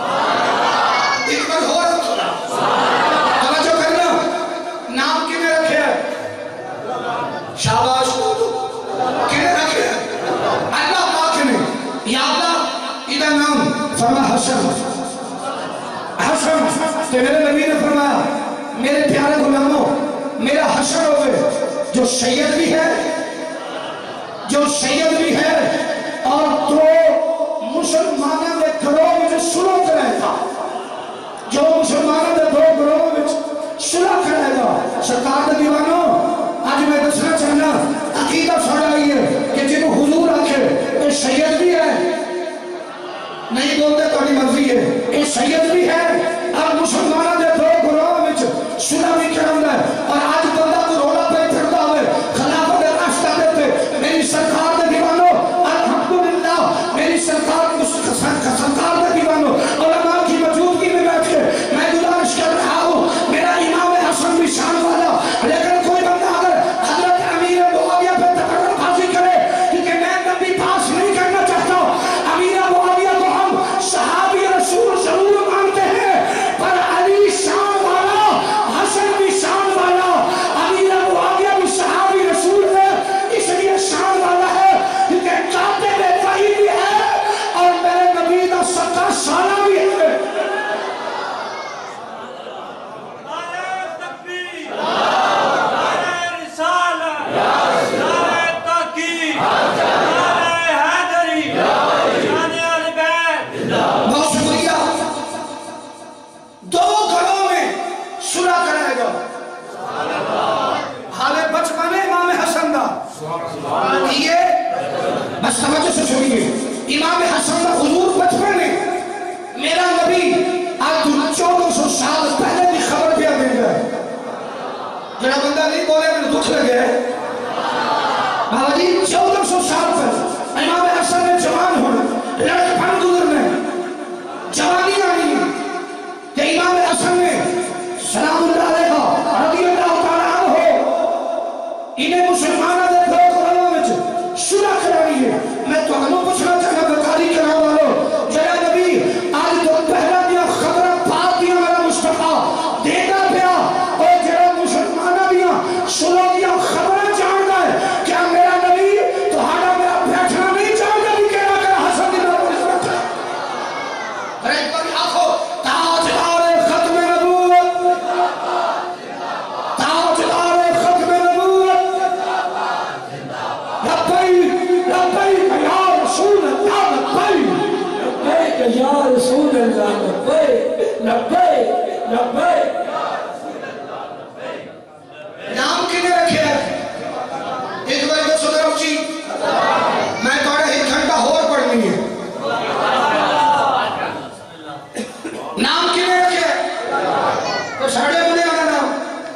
ایک بار ہو رہا تھوڑا توجہ کرنا نام کنے رکھے ہے شاباش کنے رکھے ہے اللہ پاک نے یا اللہ ادھا نام فرما حسن حسن کہ میرے نبی نے فرمایا میرے پیارے غلاموں میرا حسن ہوئے جو سید بھی ہے جو سید بھی ہے اور دو مسلمانوں میں گروہ میں جو سلوک رہے گا جو مسلمانوں میں دو گروہ میں سلوک رہے گا سرکار دے دیوانوں آج میں دسنا چاہنا عقیدہ ساڑھا ہی ہے کہ جنہوں حضور آکھے یہ سید بھی ہے نہیں بولتے تو نہیں مرضی ہے یہ سید بھی ہے اور مسلمانوں میں دو گروہ میں سلوک بھی کرم ہے اور آج بندہ کو رولا پہ پھرتا ہوئے خلافت راستہ دیتے میری سرکار دے دیوانوں الحمدللہ میری سرکار سرکار دے دیوانوں علماء کی موجودگی میں بیٹھ کے میں گزارش کر رہا ہوں میرا امام حسن بھی شان والا لیکن کوئی بندہ اگر حضرت امیر معاویہ پہ تقرر بازی کرے کیونکہ میں نبی پاس نہیں کرنا چاہتا امیر معاویہ کو ہم صحابی رسول ضرور مانتے ہیں پر علی شان والا حسن بھی شان والا امیر معاویہ بھی صحابی رسول ہے اس لیے شان والا ہے کیونکہ کعبے میں وحی بھی ہے اور میرے نبی کا ستر سالہ بھی ہے بہت شکریہ دو گھروں میں صلح کرائے گا حالے بچپنے امام حسن دا یہ بس سمجھو سے چھوڑیے امام حسن دا حضور بچپنے میرا نبی آج چودہ سو سال پہلے بھی خبر پیا دے گا جڑا بندہ نہیں بولے میں دکھ لگے بابا جی چودہ سو سال پر امام حسن نے جوان ہونا لڑک پھن گزرنے جوانی آنی کہ امام حسن نے سلام اللہ علیہ رضی اللہ تعالیٰ عنہ ہو انہیں مسلمانہ دے دو قرآنوں میں صلح کرانی ہے میں تو انہوں پوچھنا چاہنا بکاری کرا والو جڑا نبی آج دو پہلا دیا خبر پاک دیا میرا مصطفیٰ دیتا پیا اور جڑا مسلمانہ دیا صلح دیا خبر جان گئے کیا میرا نبی تو ہانا میرا بیٹھنا نہیں جان نبی کہنا کرا حسن دی نبی عزت ہے ایک بار آخو تاجدار ختم نبوت تاجدار ختم نبوت لبیک لبیک یا رسول اللہ لبیک لبیک یا رسول اللہ لبیک لبیک لبیک نام کنے رکھے ایک بار جو صدر اچھی میں توڑا ایک گھنٹہ اور پڑھنی ہے نام کنے رکھے تو ساڑھے بنے آنا نام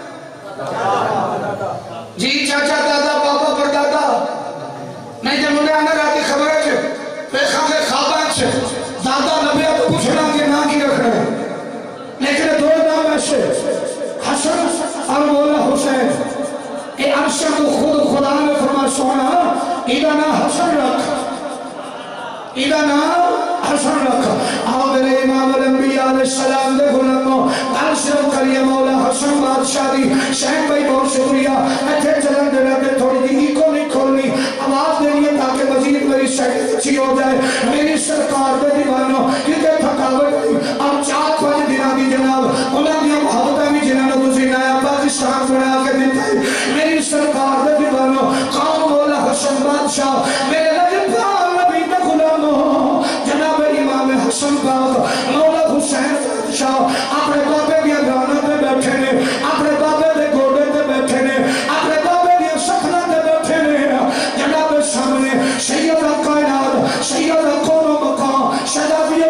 جی چاچا دادا پاپا پردادا نہیں جب انہیں آنا راتی خبر ہے چھے پیخان کے خوابہ چھے دادا نبیہ تو پوچھنا کہ نام کی رکھ رہے لیکن دو نام ایسے حسن اور مولا حسین کہ عرشہ کو خود خدا نے فرما سونا ایدہ نا حسن رکھ ایدہ نا حسن رکھ آؤ میرے امام الانبیاء علیہ السلام دے غلاموں عرشہ کریے مولا حسن بادشاہ دی شہن بھائی بہت شکریہ ایتھے چلن دے رہتے تھوڑی دی ایکو نہیں کھولنی آواز دے لیے تاکہ مزید میری شہن اچھی ہو جائے میری سرکار دے دیوانوں کیونکہ تھکاوٹ اب چار پانچ دنہ دی جناب انہاں دیا محبتہ بھی جنہاں نے گزری نایا پاکستان بنا کے دیتا ہے میری سرکار دے دیوانوں قوم مولا حسن بادشاہ میرے لجب نبی دے غلاموں جناب امام حسن پاک مولا حسین بادشاہ اپنے بابے دیا گانا دے بیٹھے نے اپنے بابے دے گوڑے دے بیٹھے نے اپنے بابے دیا سکھنا دے بیٹھے نے جناب سامنے سید کائنات سید کون و مقام شدابی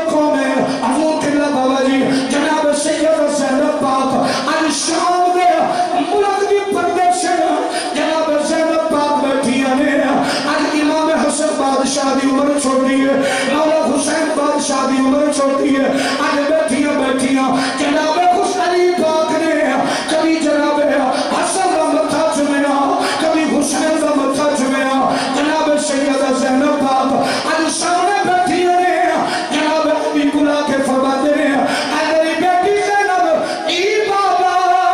چھوڑتی ہے آج بیٹھیاں بیٹھیاں جناب حسین پاک نے کبھی جناب حسن کا متھا چومیا کبھی حسین کا متھا چومیا جناب سیدہ زینب پاک آج سامنے بیٹھی نے جناب ابھی بلا کے فرماتے ہیں اے میری بیٹی زینب ای بابا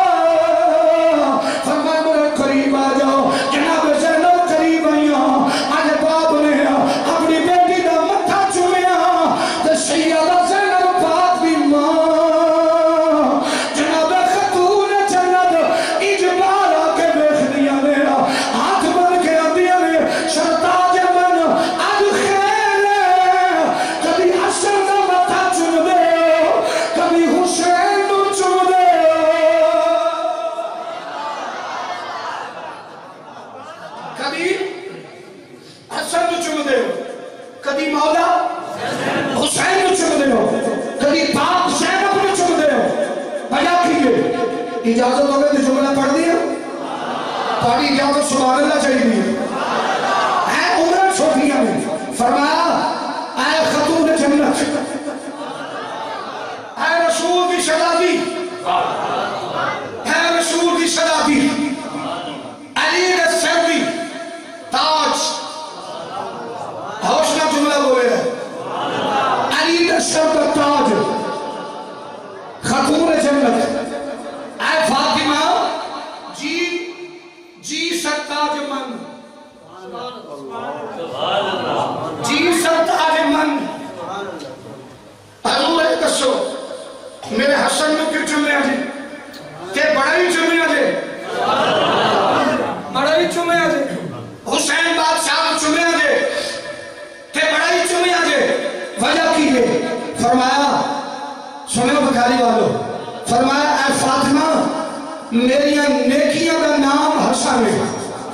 فرمایا میرے قریب آ جاؤ جناب زینب قریب آئیاں آج باپ نے اپنی بیٹی کا متھا چومیا تو سیدہ زینب پاک بھی ماں جناب خاتون جنت اجبار آ کے بیٹھ دیا میرا ہاتھ بن کے آدیا نے سرتاج من آج خیر کبھی حسن کا متھا چوم دے کبھی حسین کو چوم دے کبھی حسن کو چوم دے کبھی مولا حسین کو چوم دے کبھی پاک زینب کو چوم دے بجا کیے اجازت ہوگا تو جملہ پڑھ دیا پڑھی اجازت سبحان اللہ چاہیے اے عمر صوفیہ نے فرمایا اے خاتون جنت اے رسول کی شہادی اے رسول کی شہادی علی کے سر بھی تاج ہوشنا جملہ بولے علی کے سر کا تاج خاتون جنت اے فاطمہ جی جی سرتاج من جی سرتاج من حضور اے دسو میرے حسن کو کیوں چومیا جی کہ بڑا ہی چومیا جی بڑا ہی چومیا جی حسین بادشاہ کو چومیا جی کہ بڑا ہی چومیا جی وجہ کیے فرمایا سنو بکاری والو فرمایا اے فاطمہ میری نیکیاں کا نام حسن ہے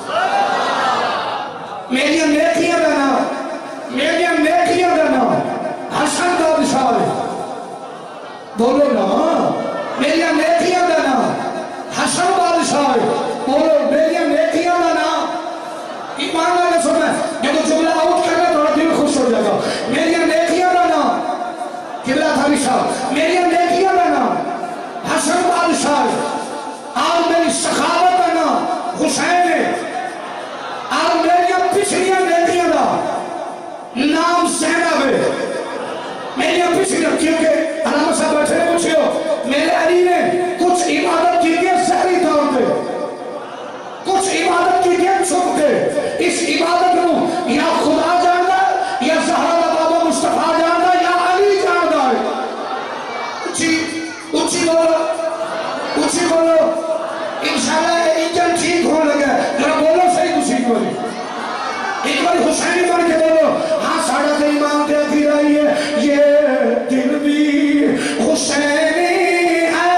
میری نیکیاں کا نام میری نیکیاں کا نام حسن کا مثال ہے بولو نا میری نیکیاں کا نام حسن بادشاہ ہے بولو میری نیکیاں کا نام ایمان والے سننا جب جملہ آؤٹ کرنا تھوڑا دل خوش ہو جائے گا میری نیکیاں کا نام قلعہ تھا صاحب میری نیکیاں کا نام حسن بادشاہ ہے اور میری سخاوت کا نام حسین ہے اور میری پچھلیاں نیکیاں کا نام زینب ہے میری پچھلیاں کیونکہ علامہ صاحب بیٹھے نے پوچھو میرے علی نے کچھ عبادت کی گئے سہری طور پہ کچھ عبادت کی گئے چھپ کے اس عبادت کو یا خدا جانتا یا زہرا بابا مصطفیٰ جانتا یا علی جانتا ہے اچھی اچھی بولو اچھی بولو انشاءاللہ انجن ٹھیک ہو لگا ذرا بولو صحیح دوسری بولی ایک بار حسینی بن کے بولو ہاں ساڑھا سے امام دے کی رہی ہے یہ دل بھی حسینی ہے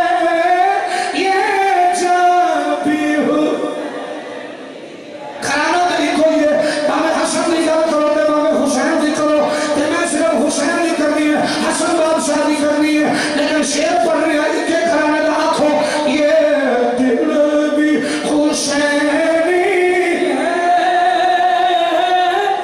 یہ جان بھی ہو کھرانا دلی کوئی ہے ماں حسن نہیں کر کرو تے ماں حسین نہیں کرو تے میں صرف حسین نہیں کرنی ہے حسن بادشاہ نہیں کرنی ہے لیکن شیر پڑھ رہے ہیں کہ کھرانے کا آنکھوں یہ دل بھی حسینی ہے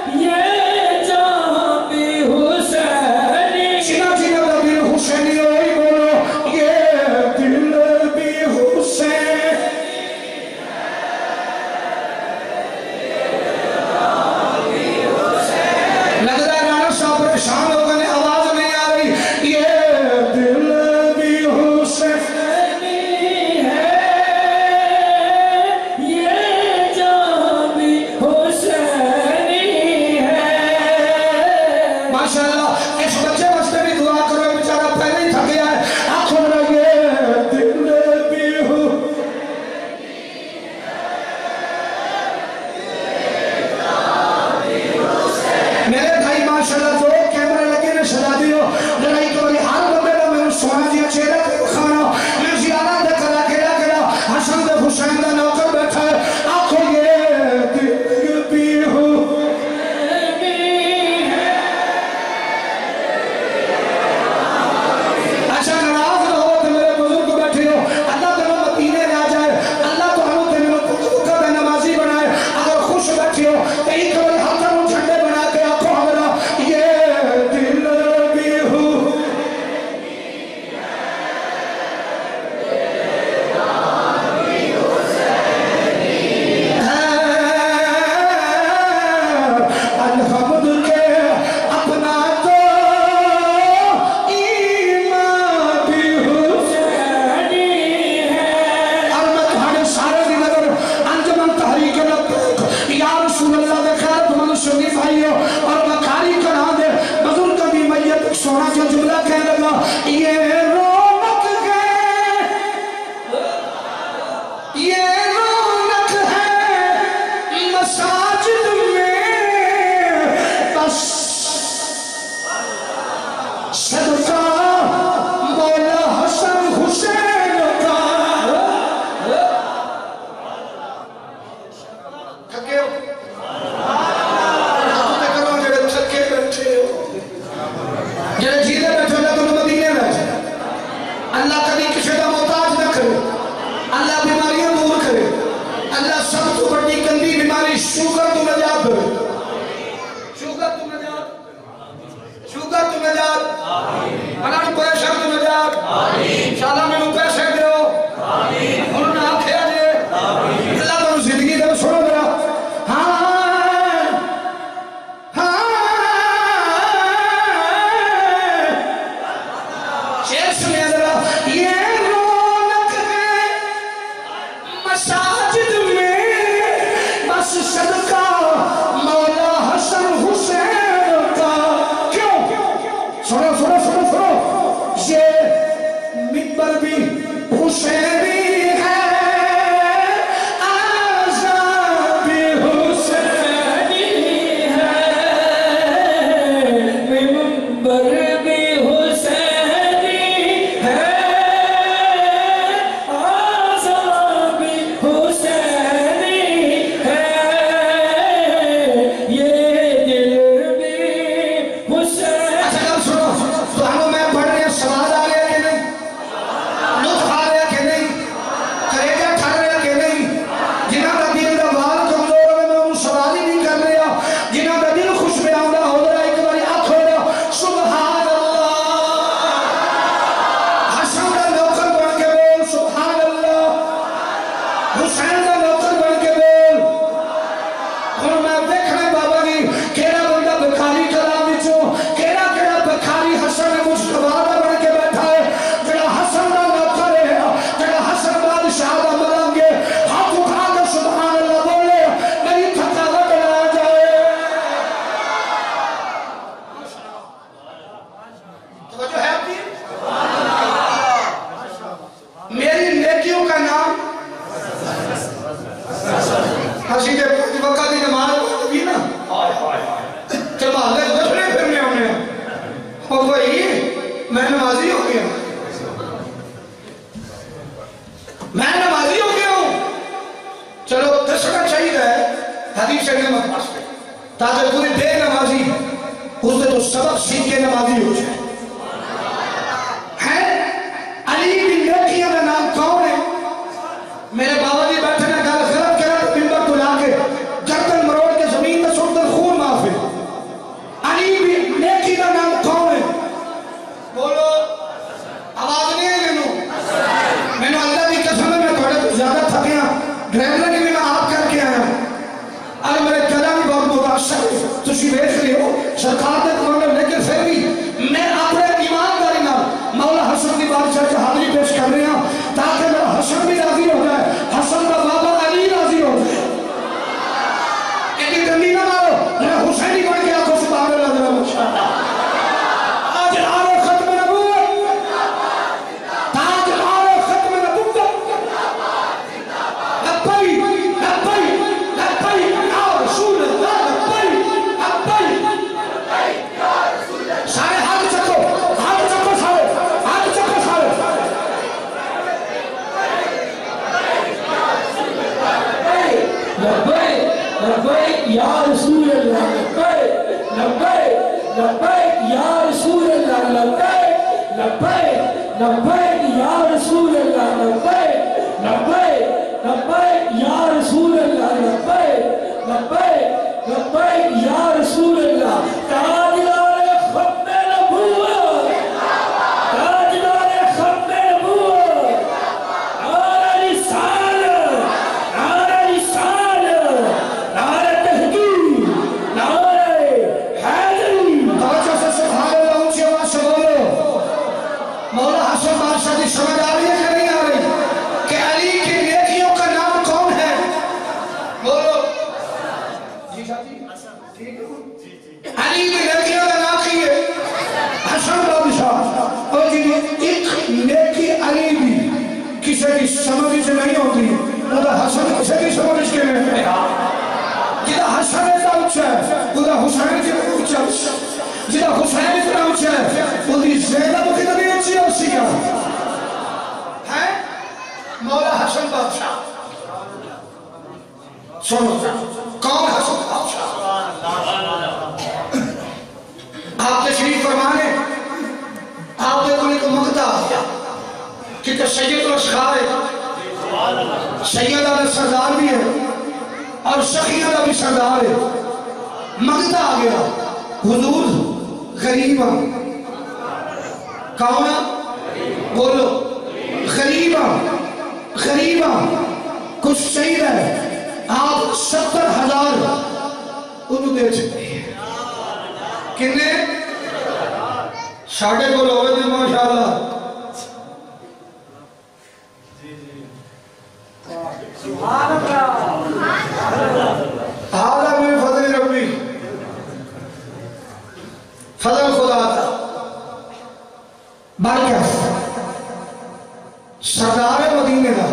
صدقہ مولا حسن حسین کا تھکے ہو آپ کرو جڑے تھکے بیٹھے ہو جڑے جیتے بیٹھے اللہ تو مدینے بیٹھے اللہ کبھی کسی کا محتاج نہ کرے اللہ بیماریاں دور کرے اللہ سب تو بڑی گندی بیماری شوگر تو نجات دے شوگر تو نجات شوگر تو نجات بلڈ پریشر تو نجات انشاءاللہ میں پیسے دیو انہوں نے آنکھیں آجے اللہ تو زندگی دے سنو میرا ہاں ہاں شیر سنیا ذرا یہ رونق ہے مساجد میں بس صدقہ مولا حسن حسین کا کیوں سنو سنو سنو سنو یہ منبر بھی حسینی ہے آزاد بھی حسینی ہے منبر بھی حسینی ہے آزاد بھی حسینی ہے یہ دل بھی حسین اچھا سنو تو ہمیں میں پڑھ رہے ہیں سوال آ رہے ہیں کہ نہیں لطف آ رہے ہیں کہ نہیں کریجہ ٹھر رہے ہیں کہ نہیں جنہاں کا دل کا وال کمزور ہوئے میں ان سوال ہی نہیں کر رہا جنہاں کا دل خوش میں آمدہ ہو رہا ایک باری آنکھ ہو رہا سبحان اللہ حسن کا نوکر بن کے بول سبحان اللہ حسین کا نوکر بن کے بول اور میں دیکھنے بابا جی کیڑا بندہ بکھاری کلام وچوں کیڑا کیڑا بکھاری حسن مجتبیٰ دا بن کے بیٹھا ہے جڑا حسن دا نوکر ہے جڑا حسن بادشاہ دا ملنگے ہاتھ اٹھا کر سبحان اللہ بولے میری تھکاوٹ نہ جائے توجہ ہے آپ کی میری نیکیوں کا نام ہنسی کے وقت کی نماز بھی نا کہ محلے دفنے پھرنے ہونے اور وہی میں نمازی ہو گیا میں نمازی ہو گیا ہوں چلو دسنا چاہیے ہے حدیث نعمت پاس پہ تاکہ پوری بے نمازی اس نے تو سبق سیکھ کے نمازی ہو جائے ہے علی بن نیکیوں کا نام کون ہے میرے بابا جی بیٹھے نے گل غلط کرا تو ممبر کو لا کے گردن مروڑ کے زمین میں سوٹ کر خون معاف ہے علی بن نیکی کا نام کون ہے بولو آواز نہیں ہے مینوں مینوں اللہ کی قسم ہے میں تھوڑے تو زیادہ تھکیا ڈرائیور نے بھی میں آپ کر کے آیا اور میرے کلام بھی بہت متاثر ہے تسی دیکھ رہے ہو سرکار نے کمانڈر لیکن پھر بھی میں اپنے ایمانداری نال مولا حسن کی بادشاہ کی حاضری پیش کر رہے ہیں تاکہ میرا حسن بھی راضی ہو جائے حسن کا بابا علی راضی ہو جائے ایک گندی نہ مارو میں حسینی بن کے آنکھوں سے باہر اللہ آج آرے ختم نبوت تاج آرے ختم نبوت لبائی لبائی لبائی یا رسول اللہ لبائی لبائی سارے ہاتھ چکو ہاتھ چکو سارے ہاتھ چکو سارے لبیک لبیک یا رسول اللہ لبیک لبیک لبیک یا رسول اللہ لبیک لبیک لبیک یا رسول اللہ لبیک لبیک لبیک یا رسول اللہ لبیک لبیک لبیک یا رسول اللہ تاجدار ختم نبوت تاجدار ختم نبوت نعرہ رسالت نعرہ رسالت نعرہ تحقیق نعرہ حیدری توجہ سے سبحان اللہ اونچی آواز سے بولو مولا حسن بادشاہ کی سمجھ آ رہی ہے کہ نہیں آ رہی کہ علی کی نیکیوں کا نام کون ہے بولو جی ساتھی علی کی نیکیوں کا نام کی ہے حسن بادشاہ اور جی ایک نیکی علی بھی کسی کی سمجھ سے نہیں ہوتی وہ حسن کسی کی سمجھ کے میں ہے جدا حسن اتنا اچھا ہے وہ حسین اتنا اچھا ہے جدا حسین اتنا اچھا ہے وہ بادشاہ سنو کون حسن بادشاہ آپ تشریف فرمانے آپ نے کوئی کو مقدہ آیا کیونکہ سید الاشخار ہے سیدہ نے سردار بھی ہے اور شخیدہ بھی سردار ہے مقدہ آ گیا حضور غریبہ کون بولو غریبہ غریبہ کچھ سید ہے آپ ستر ہزار انہوں دے چکے ہیں کنے ساڑھے کو لوگے دے ماشاءاللہ سبحان اللہ حالا میں فضل ربی فضل خدا تھا بارکہ سردار مدینہ کا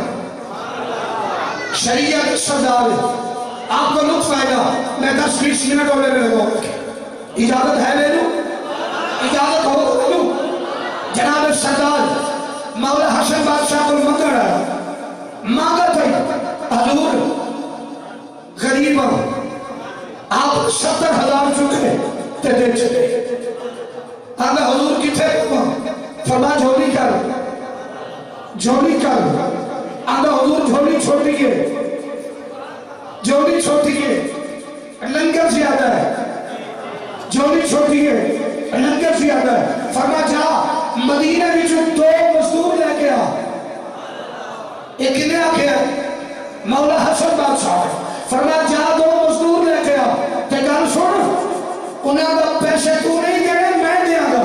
شریعت سردار آپ کو لطف آئے گا میں دس بیس منٹ اور لینے لگا اجازت ہے لے لوں اجازت ہو تو لے لوں جناب سردار مولا حسن بادشاہ کو مگر ہے مانگا تھا حضور غریبہ آپ ستر ہزار چکے تے دے چکے آگا حضور کتھے فرما جھولی کر جھولی کر آگا حضور جھولی چھوٹی ہے جھولی چھوٹی ہے لنگر زیادہ ہے جھولی چھوٹی ہے لنگر زیادہ ہے فرما جا مدینہ بھی جو دو مزدور لے کے آ ایک انہیں آکے مولا حسن بادشاہ فرما جا دو مزدور لے کے آ تے گل سن انہیں آگا پیسے تو نہیں گئے میں دیا گا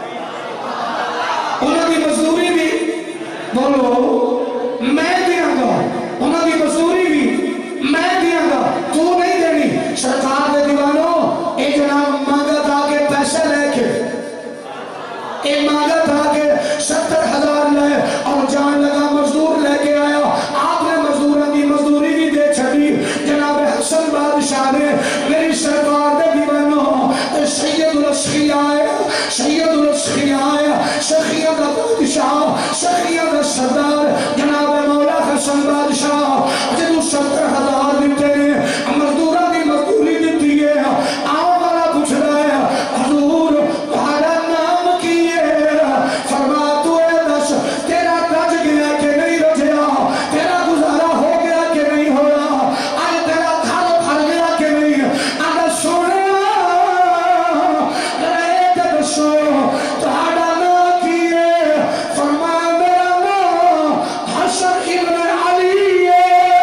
انہیں کی مزدوری بھی بولو میں دیا گا انہیں کی مزدوری بھی میں دیا گا تو نہیں دینی سرکار دے دیوانوں اے جناب مانگا تھا کہ پیسے لے کے اے مانگا تھا کہ ستر ہزار لے اور جان لگا مزدور لے کے آیا آپ نے مزدوروں کی مزدوری بھی دے چھڑی جناب حسن بادشاہ نے میری سرکار دے دیوانوں سید الاشخیاء سید الاشخیاء شخیہ کا بادشاہ شخیہ کا سردار جناب مولا حسن بادشاہ جدو ستر ہزار دیتے ہیں مزدوروں کی مزدوری دیتی ہے آؤ والا پوچھ رہا ہے حضور تمہارا نام کی ہے فرما تو اے دس تیرا رج گیا کہ نہیں رجیا تیرا گزارا ہو گیا کہ نہیں ہوا آج تیرا گھر بھر گیا کہ نہیں اگر سونے رہے تے دسو تمہارا نام کی ہے فرما میرا نام حسن ابن علی ہے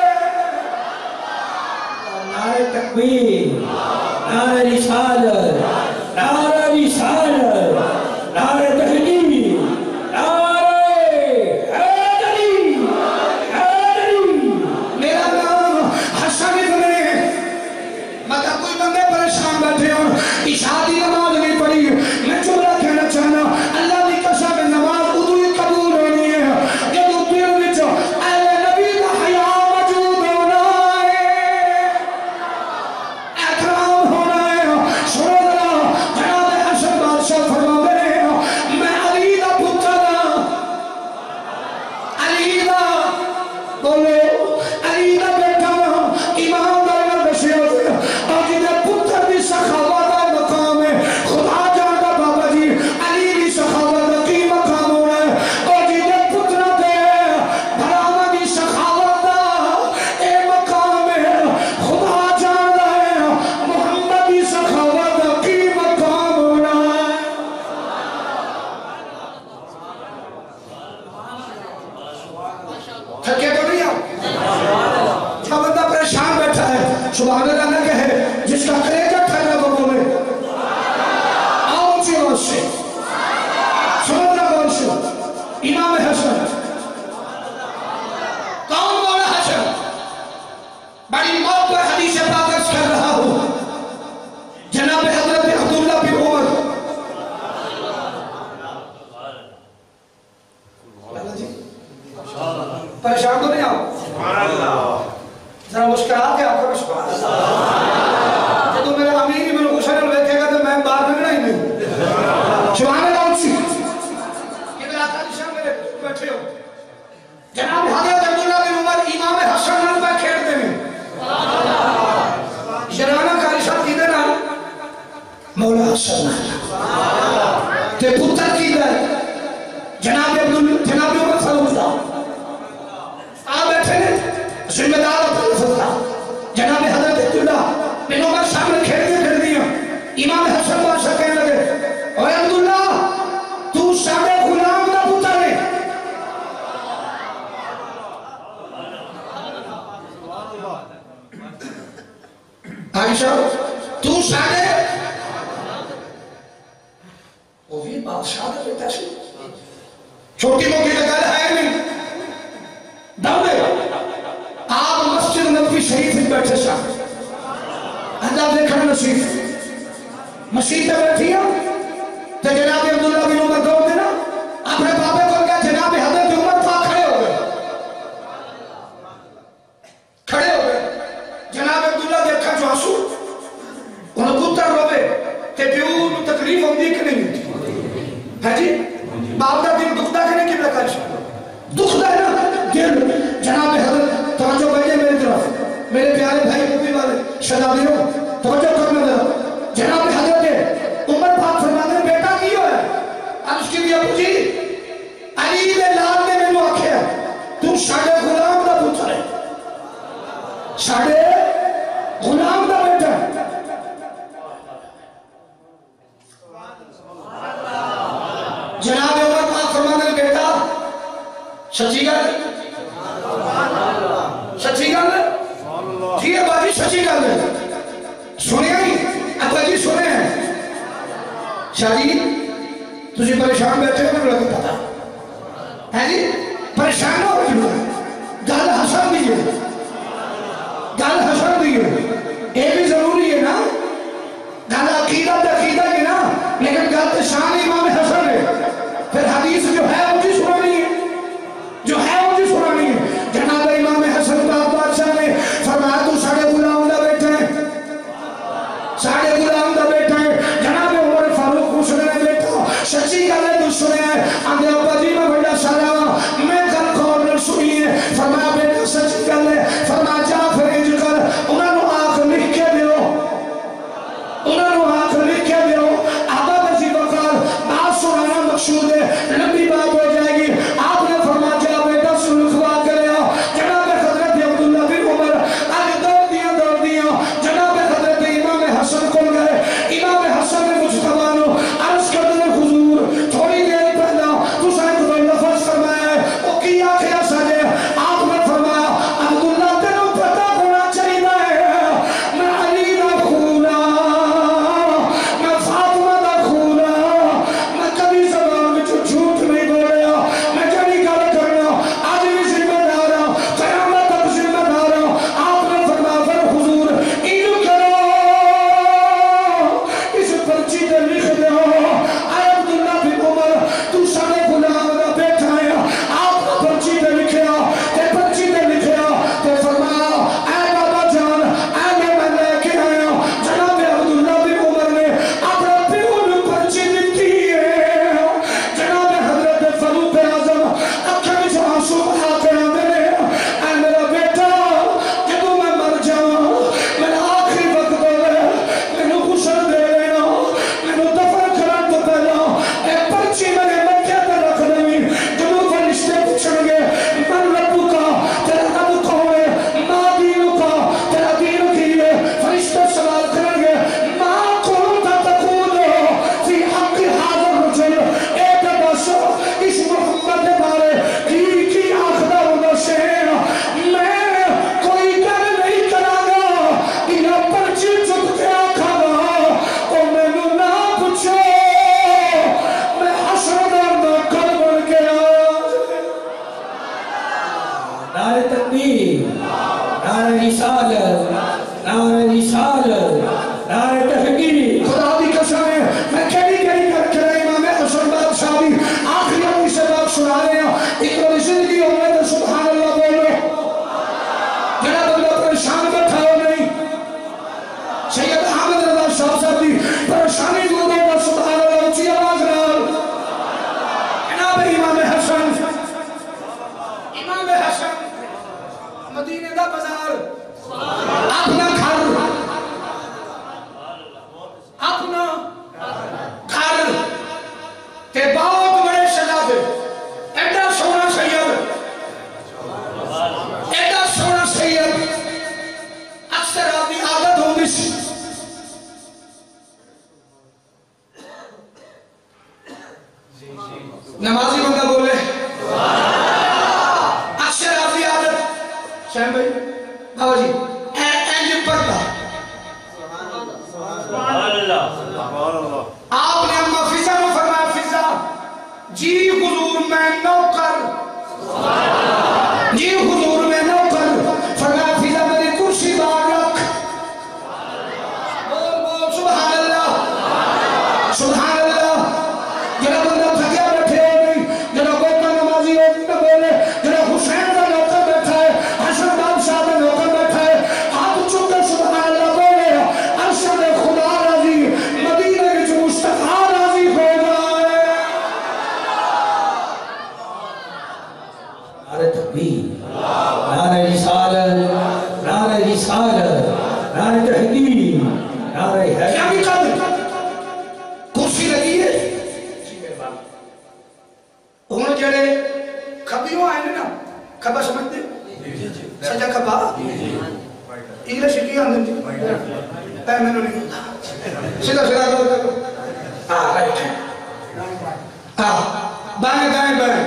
نعرہ تکبیر نعرہ رسالت نعرہ رسالت نعرہ تحقیق نعرہ حیدری حیدری میرا نام حسن ابن مطلب کوئی بندے پریشان بیٹھے ہوں اشادی نماز نہیں پڑھی میں جملہ کہنا چاہنا اللہ کی قسم نماز ادو ہی قبول ہونی ہے جب دل وچ اہل نبی کا حیا موجود ہونا ہے احترام ہونا ہے سنو ذرا جناب حسن بادشاہ فرماتے ہیں میں علی دا پتر ہاں علی دا بولو علی دا بیٹا ہاں امام دا نشیا اور جنہیں پتر دی سخاوت دا مقام ہے خدا جانتا بابا جی علی دی سخاوت دا کی مقام ہونا ہے اور جنہیں پتر دے بھرانا دی سخاوت دا اے مقام ہے خدا جانتا ہے محمد دی سخاوت دا کی مقام ہونا ہے تھکے تو نہیں آپ جب بندہ پریشان بیٹھا ہے سبحان اللہ نہ کہے جس کا کلیجہ ٹھہرا وہ بولے آؤ اونچی آواز سے سنو ذرا غور سے امام حسن کون مولا حسن بڑی موت پر حدیث پاک عرض کر رہا ہوں جناب حضرت عبداللہ بن عمر پریشان تو نہیں آؤ ذرا مسکرا کے آپ کو سبحان اللہ جب میرا امیر ہی میرے غسل بیٹھے گا تو میں باہر نکلنا ہی نہیں سبحان اللہ اونچی کہ میرا آقا جی شاہ میرے بیٹھے ہو جناب حضرت عبداللہ पुत्र की गए जनाब अब्दुल जनाब उमर फारूक दा आ बैठे ने जिम्मेदार अपने फसा जनाब हजरत अब्दुल्ला बिन उमर सामने खेलने कर दिया इमाम हसन बादशाह कहने लगे ओए अब्दुल्ला तू साडे गुलाम दा पुत्र है आयशा तू साडे वो भी बादशाह का बेटा सी छोटी मोटी गल है नहीं दौड़े आप मस्जिद नबवी शरीफ में बैठे सा अल्लाह देखना नसीब मस्जिद में बैठी हो तो जनाब अब्दुल्ला बिन उमर दौड़ देना अपने बाबे को क्या जनाब हजरत उमर तो खड़े हो गए खड़े हो गए जनाब अब्दुल्ला देखा जो आंसू उन्हें पुत्र रोवे ते प्यो नु तकलीफ होंदी कि नहीं होती है जी बाप का दिल दुखदा कि नहीं किबला कर दुखदा है ना दिल जनाब हजरत तवज्जो करिए मेरी तरफ मेरे प्यारे भाई मूवी वाले शहजादियों तवज्जो करना जरा जनाब हजरत उमर पाक फरमाते बेटा की हो है अब उसकी भी अबू जी अली दे लाल ने मैनू आख्या तू साडे गुलाम दा पुत्र है साडे गुलाम दा बेटा जनाब उमर पाक फरमाते बेटा सच्ची गल सच्ची गल जी है बाजी सच्ची गल है सुनिया ही अब्बा जी सुने हैं शादी तुझे परेशान बैठे हो मुझे लगे पता है जी परेशान हो क्यों गल हसन दी है गल हसन दी है ये भी जरूरी है ना गल अकीदा तो अकीदा ही ना लेकिन गल तो शान इमाम हसन है फिर हदीस जो है वो भी सुनानी है जो है वो भी सुनानी है जनाब इमाम हसन पाक बादशाह ने फरमाया तू साढ़े गुलाम दा बेटा है साढ़े गुलाम दा बेटा है जनाब उमर फारूक को सुने बेटा सच्ची गल है तू सुने आंदे अब्बा जी मैं बड़ा सारा मैं गल कौन ने सुनी है फरमाया बेटा सच्ची गल है फरमाया जा फिर इंज कर उन्हां नु आंख लिख के दियो उन्हां नु आंख लिख के दियो आबा बजी बकार बात सुनाना मकसूद है लंबी बात हो जाएगी आपने फरमाया जा बेटा सुन लिखवा के ले आओ जनाब हजरत अब्दुल्ला बिन उमर आज दौड़ दिया दौड़ दिया जनाब हजरत इमाम हसन को गए इमाम हसन ने मुस्तफा नु अर्ज कर दिया हुजूर थोड़ी देर पहला तुसा कोई लफ्ज फरमाया ओ की आखिया साजे आपने फरमाया अब्दुल्ला तेनु पता होना चाहिए मैं अली दा खूना मैं फातिमा दा खूना मैं कभी ज़बान विच नमाजी बंदा बोले अक्सर आपकी आदत शैम भाई बाबा जी एंज पढ़ता आपने अम्मा फिजा में फरमाया फिजा जी हुजूर मैं नौकर जी हुजूर मैं नौकर फरमाया फिजा मेरी कुर्सी बाहर रख बोल बोल सुभान अल्लाह सुभान अल्लाह जरा बंदा थकिया बैठे हो नहीं जरा कोई नमाजी हो नहीं बोले जरा हुसैन का नौकर बैठा है हसन बादशाह का नौकर बैठा है आप चुप कर सुभान अल्लाह बोले अरशद खुदा राजी मदीने में जो मुस्तफा राजी हो जाए नारे तकबीर नारे रिसालत नारे रिसालत नारे तहकीम नारे है क्या भी कर कुर्सी लगी है उन्होंने जड़े खबियों आए ना खबा समझते सजा खबा इंग्लिश की आंदन जी ऐ मैंने नहीं सीधा सीधा करो हां राइट हां बाएं दाएं बाएं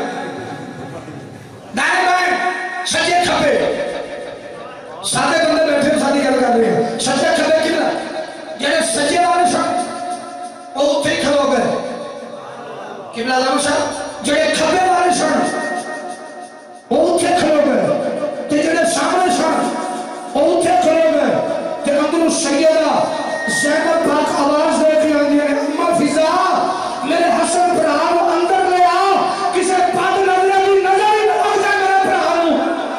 दाएं बाएं सजे खबे सादे बंदे बैठे सादी गल कर रहे हैं सजे खबे कितना जेड़े सजे वाले सब ओ उठे खड़ो गए किबला लामा साहब जेड़े खबे वाले सन वो उठे खड़ो गए ते जेड़े सामने सन वो उठे खड़ो गए ते अंदरों सैयदा ज़ैनब पाक आवाज दे के आंदी है अम्मा फिजा मेरे हसन भरा नु अंदर ले आओ किसे पद नजर की नजर ही लग जाए मेरे भरा नु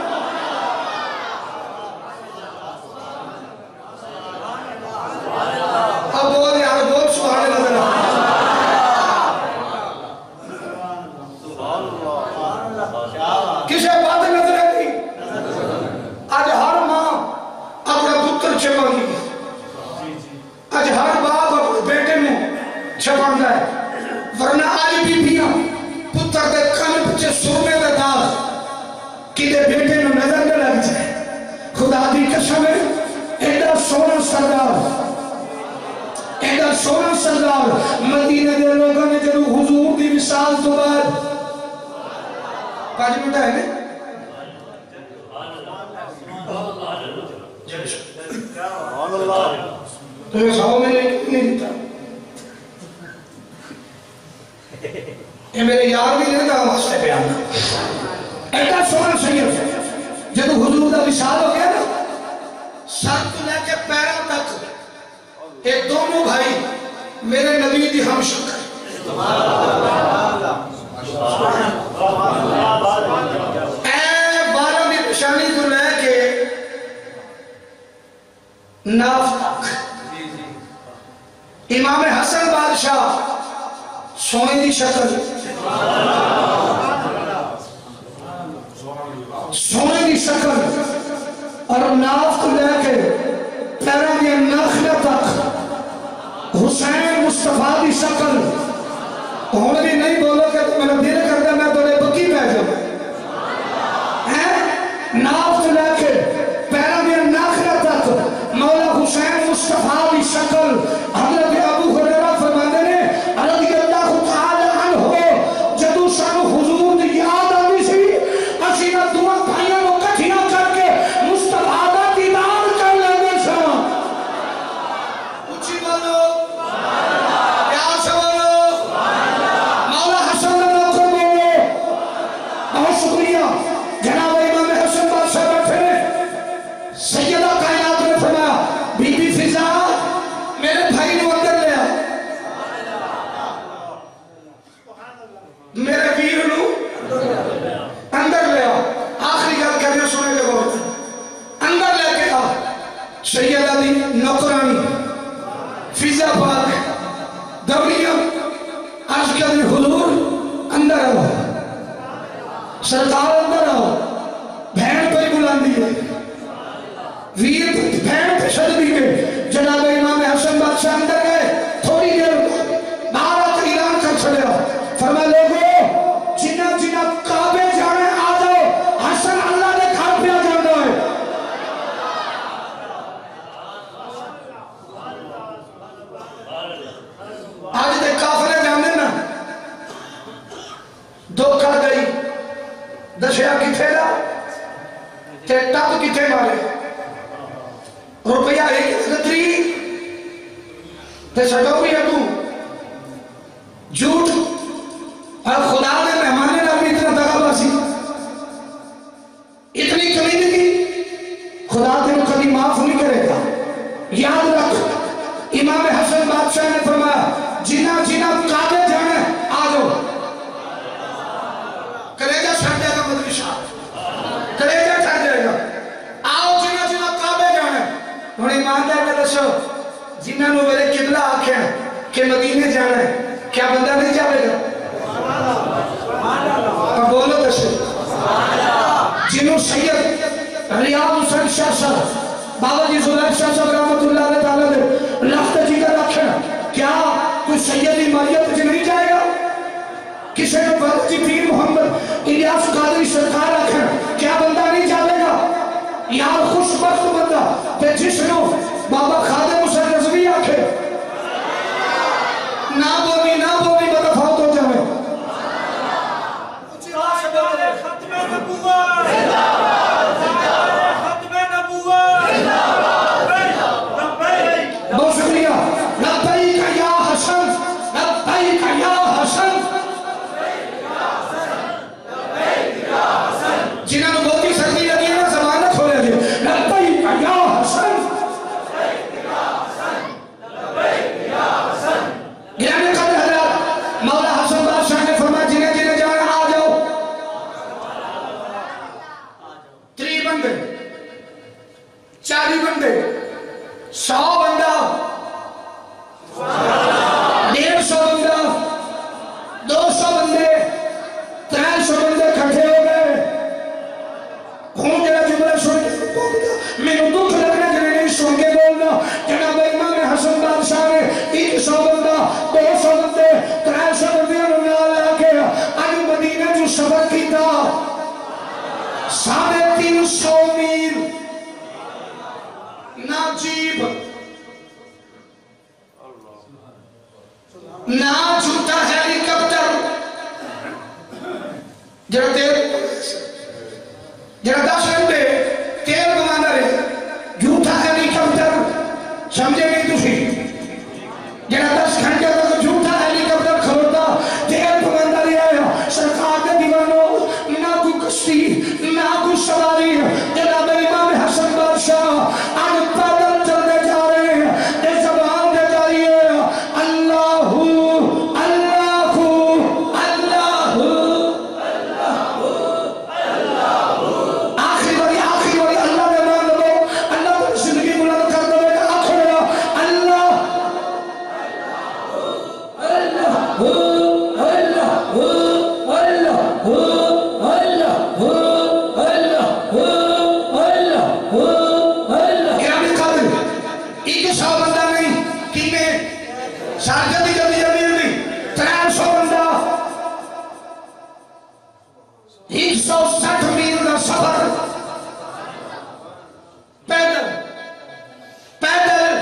अब बोल यार बोल सुभान अल्लाह किसे बात नजर आती आज हर मां अपना पुत्र छपाती आज हर बाप अपने बेटे में छपाता है वरना आज बीबियां पुत्र के कान पीछे सुरमे का दाग किले बेटे में नजर न लग जाए खुदा दी कसम है एडा सोना सरदार एडा सोना सरदार मदीने के लोगों ने जरूर हुजूर की विशाल तो बाद पांच मिनट है ना तुम्हें सौ में नहीं देता ये मेरे यार भी नहीं था मसले पे आना ऐसा सोना सही जब हुजूर का विशाल हो गया ना सर तो लेके पैरों तक ये दोनों भाई मेरे नबी की हम शक्ल बालों की निशानी को लेके नाफ तक इमाम हसन बादशाह सोने की शक्ल सोने की शक्ल और नाफ को लेके पैरों की नाखिया तक हुसैन मुस्तफा की शक्ल हुण भी नहीं बोलोगे तो मेरा दिल करता मैं थोड़े बकी पै जाऊं नाफ को लेके पैरों की नाखिया तक मौला हुसैन मुस्तफा की शक्ल हजरत अबू हुरैरा फरमाते ने रज़ी अल्लाह तआला अन्हु जदों सानू हुजूर दी याद आंदी सी असीं ना दोवां भाइयां नूं इकट्ठियां करके मुस्तफा दा दीदार कर लैंदे सां उच्ची बोलो प्यार से बोलो मौला हसन दा नौकर बोलो बहुत शुक्रिया जनाब इमाम हसन बादशाह बैठे ने सैयदा कायनात ने फरमाया बीबी फिजा मेरे भाई को अंदर ले आओ मेरे वीर को अंदर ले आओ आखिरी गल कहने सुने के बहुत अंदर लेके आओ सैयदा दी नौकरानी फिजा पाक दौड़िया आज के दिन हुजूर अंदर आओ सरकार अंदर आओ बहन कोई बुलाती है वीर बहन पे सददी के जनाब इमाम हसन बादशाह अंदर गए थोड़ी देर बाहर आकर ऐलान कर चले फरमा लोगो जिन्ना जिन्ना काबे जाने आ जाओ हसन अल्लाह ने घर पे जाना है आज दे काफिले जाने ना دسیا کتھے دا تے ٹپ کتھے مارے روپیہ ایک گدری تے سٹو بھی ہے تو جھوٹ اور خدا نے مہمانے نہ بھی اتنا دغا باسی اتنی کمیونٹی خدا تیرے کبھی معاف نہیں کرے گا. یاد رکھ امام حسن بادشاہ نے فرمایا جنہ جنہ کعبے جانے آ جاؤ. کلیجہ چھڑ جائے گا مدنی صاحب کلیجہ چھڑ جائے گا. آؤ جنہ جنہ کعبے جانے. ہوں ایماندار میں دسو جنہوں نے میرے قبلہ آکھے کہ مدینے جانا ہے کیا بندہ نہیں جاوے گا؟ اور بولو دسو جنہوں سید ریاض حسین شاہ صاحب بابا جی زبیر شاہ صاحب رحمت اللہ علیہ تعالیٰ نے لخت جگر رکھنا کیا کوئی سیدی ماریت جی نہیں جائے گا؟ کسی نے بابا جی پیر محمد الیاس قادری سرکار رکھنا کیا بندہ نہیں جاوے گا؟ یار خوش بخت بندہ کہ جس نے بابا خادم حسین رضوی آکھے نہ بولی نہ بولی بڑا فوت ہو جائے. ختم نبوت ختم نبوت بہت شکریہ. لبیک یا حسن لبیک یا حسن جنہوں نے بہت ہی سردی لگی ہے نا زمانت ہو رہے تھے لبیک یا حسن گرانے قدر حضرات مولا حسن بادشاہ نے فرمایا جنہیں جنہیں جانا آ جاؤ. تری بندے چالی بندے سو بندہ ڈیڑھ سو بندہ دو سو بندے تین سو بندے کھٹے ہو گئے. ہوں جنہیں جملہ سن کے بولنا میں نے دکھ لگنا جنہیں نہیں سن کے بولنا. جناب امام حسن بادشاہ نے ایک سو بندہ دو سو بندے تین سو بندے انہوں نے اللہ کے آج مدینہ جو سفر کیتا ساڑھے تین سو میل نہ جیب نہ جھوٹا ہیلی کاپٹر جڑا تیل جڑا دس گھنٹے تیل بمانا رہے جھوٹا ہیلی کاپٹر سمجھے نہیں تسی جڑا دس گھنٹے تک جھوٹا ہیلی کاپٹر کھلوتا تیل بمانا رہے آیا سرکار دے دیوانوں نہ کوئی کشتی نہ کوئی سواری. جناب امام حسن بادشاہ آج پیدل چلنے جا رہے ہیں اس زبان دے جائیے اللہ اللہ اللہ آخری باری آخری باری اللہ نے مان لو اللہ کو زندگی بلند کر دے گا. آخر اللہ اللہ ایک سو سٹھ میل کا سفر پیدل پیدل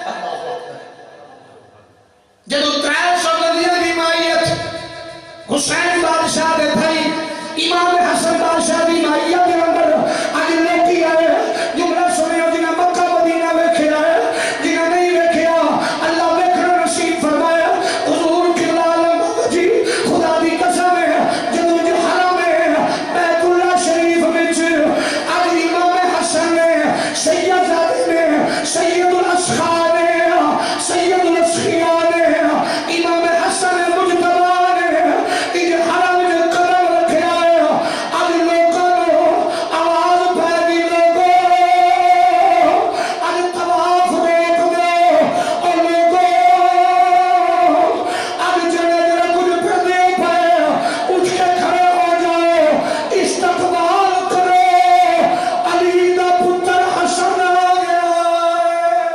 جدو تین سو بندیاں دی مائیت حسین بادشاہ دے بھائی امام حسن بادشاہ دی مائیت دے اندر آج لیٹی آئے جملہ سنے ہو جنہ مکہ مدینہ ویکھے آئے جنہ نہیں ویکھے آ اللہ ویکھنا نصیب فرمایا. حضور قبلہ عالم بابا جی خدا دی قسم ہے جدو جو حرم ہے بیت اللہ شریف وچ آج امام حسن نے سید زادے نے سید الاسخاء نے سید الاسخیاء نے امام حسن مجتبہ نے کہ حرم میں قدم رکھے آئے آج لوگوں آواز پیدی لوگوں آج طواف دیکھ دو اور لوگوں آج جنہیں جنہیں کچھ پردے پائے اٹھ کے کھڑے ہو جاؤ استقبال کرو علی دا پتر حسن آ گیا ہے.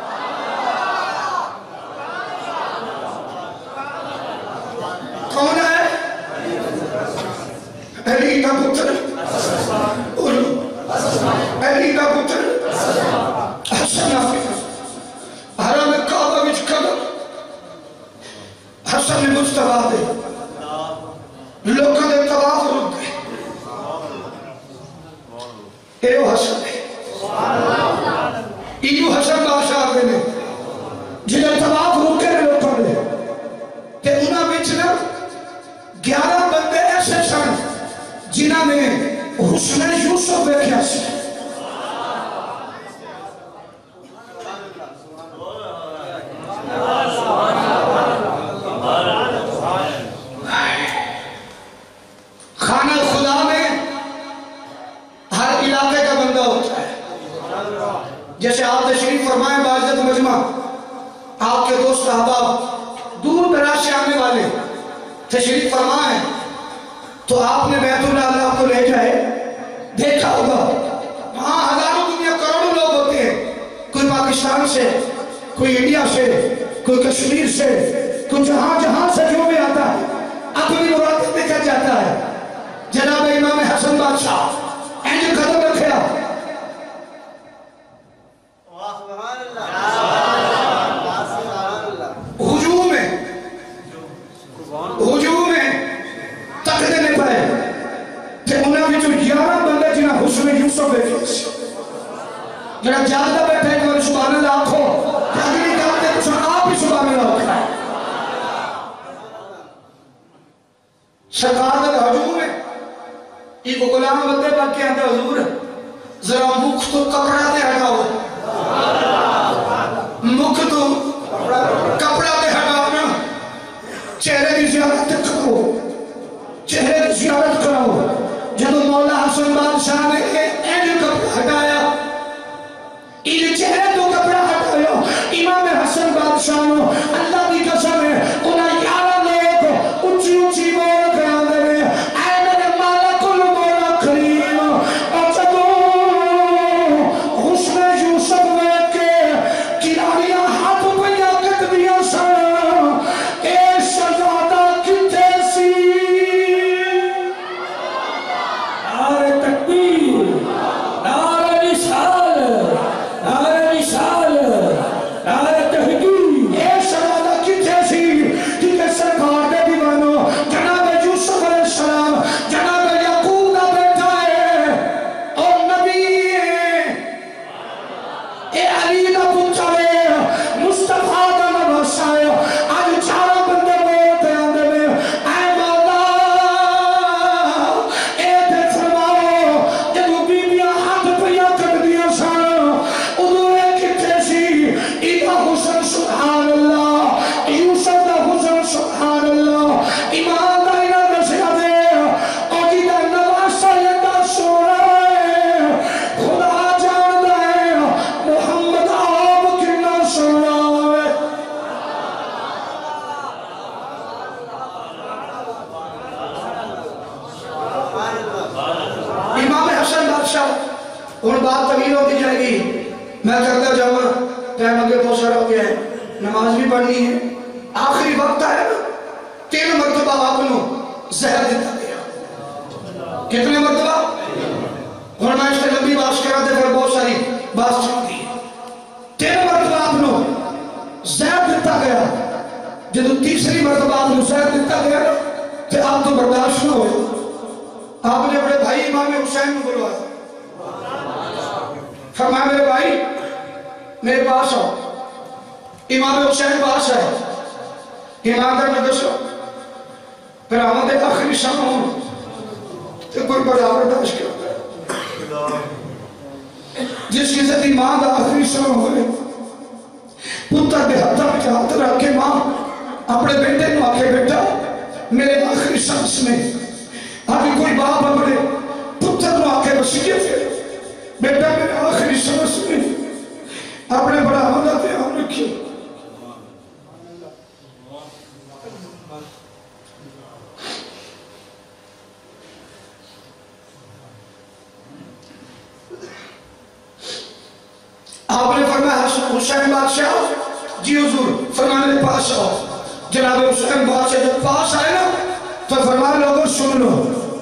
کون ہے؟ علی کا پتر علی کا پتر حسن آ گیا. حرم کعبہ وچ قدم حسن مجتبیٰ دے لوکاں دے طواف رک گئے ایو حسن ہے ایو حسن بادشاہ آگے نے جنہیں طواف روکے نے لوگ پڑھے کہ انہاں بیچنا گیارہ بندے ایسے سن جنہاں نے حسن یوسف بیکھیا سے خانہ خدا میں ہر علاقے کا بندہ ہوتا ہے جیسے آپ تشریف فرمائیں باعزت مجمع آپ کے دوست احباب دور دراز سے آنے والے تشریف فرمائیں تو آپ نے بیت اللہ اللہ کو لے جائے دیکھا ہوگا وہاں ہزاروں دنیا کروڑوں لوگ ہوتے ہیں کوئی پاکستان سے کوئی انڈیا سے کوئی کشمیر سے کوئی جہاں جہاں سے جو بھی آتا ہے اپنی مراد لے کر جاتا ہے جناب امام حسن بادشاہ اینجل قدم رکھیا ہجوم میں ہجوم میں تک دینے پائے کہ انہاں بھی جو گیارہ بندے جنہاں حسن یوسف بیٹھے جنہاں جادہ بیٹھے کہ سبحان اللہ آنکھوں اگلی کہتے ہیں کچھ آپ ہی سبحان اللہ آنکھا سرکار در حجوم میں ایک غلام بندے باقی آتا حضور ذرا مکھ تو کپڑا دے ہٹاؤ مکھ تو کپڑا دے ہٹاؤ چہرے کی زیارت کرو چہرے کی زیارت کرو جب مولا حسن بادشاہ نے اینجل کپڑا ہٹایا ان چہرے تو کپڑا ہٹایا امام حسن بادشاہ نے اللہ کی قسم ہے انہیں یارہ لوگ اچھی اچھی بول کر آدھے اے میرے مالک المولا کریم اور جدو حسن یوسف میں کے کناریاں ہاتھ پہیا کت دیا سر اے شہزادہ کتے سی نعرہ تکبیر نعرہ رسال نعرہ رسال نعرہ تحقیق اے شہزادہ کتے سی کیونکہ سرکار دے دیوانو جناب یوسف علیہ السلام جناب یعقوب کا بیٹا ہے اور نبی ہے اے علی کا پتر ہے مصطفیٰ کا نواسا ہے آج چارہ بندے بولتے آندے میں اے مولا اے دے فرماؤ جدو بیبیاں ہاتھ پیا کر دیا سن ادھو اے کتے سی ایدہ حسن سبحان اللہ یوسف دا حسن سبحان اللہ ایمان دا انہاں نشہ دے اور جیدہ نواسا یہ دا سونا ہے خدا جان دے محمد آب کنا سونا ہے امام حسن بادشاہ اور بات طویل ہوتی جائے گی میں کرتا جاؤں ٹائم اگے بہت سارا ہو گیا ہے نماز بھی پڑھنی ہے آخری وقت ہے نا تین مرتبہ آپ نے زہر دیتا گیا کتنے مرتبہ اور میں اس سے لمبی بات کر رہا تھا پھر بہت ساری بات چلتی ہے تین مرتبہ آپ نے زہر دیتا گیا جب تیسری مرتبہ آپ نے زہر دیتا گیا تو آپ تو برداشت نہ ہوئے آپ نے اپنے بھائی امام حسین کو بلوایا فرمایا میرے بھائی میرے پاس آؤ امام حسین پاس ہے امام در میں دسو پھر آمد ایک آخری شام ہوں تو کوئی بڑا برداشت کیا ہوتا ہے جس کی زدی ماں دا آخری شام ہوئے پتر بے حدہ کے ہاتھ رکھ کے ماں اپنے بیٹے کو آکے بیٹا میرے آخری شخص میں ابھی کوئی باپ اپنے پتر کو آکے وسیعت ہے بیٹا میرے آخری شخص میں اپنے بڑا حمدہ دھیان رکھی آپ نے فرمایا حسین بادشاہ جی حضور فرمانے پاس آؤ جناب حسین بادشاہ جب پاس آئے نا تو فرمایا لوگوں سن لو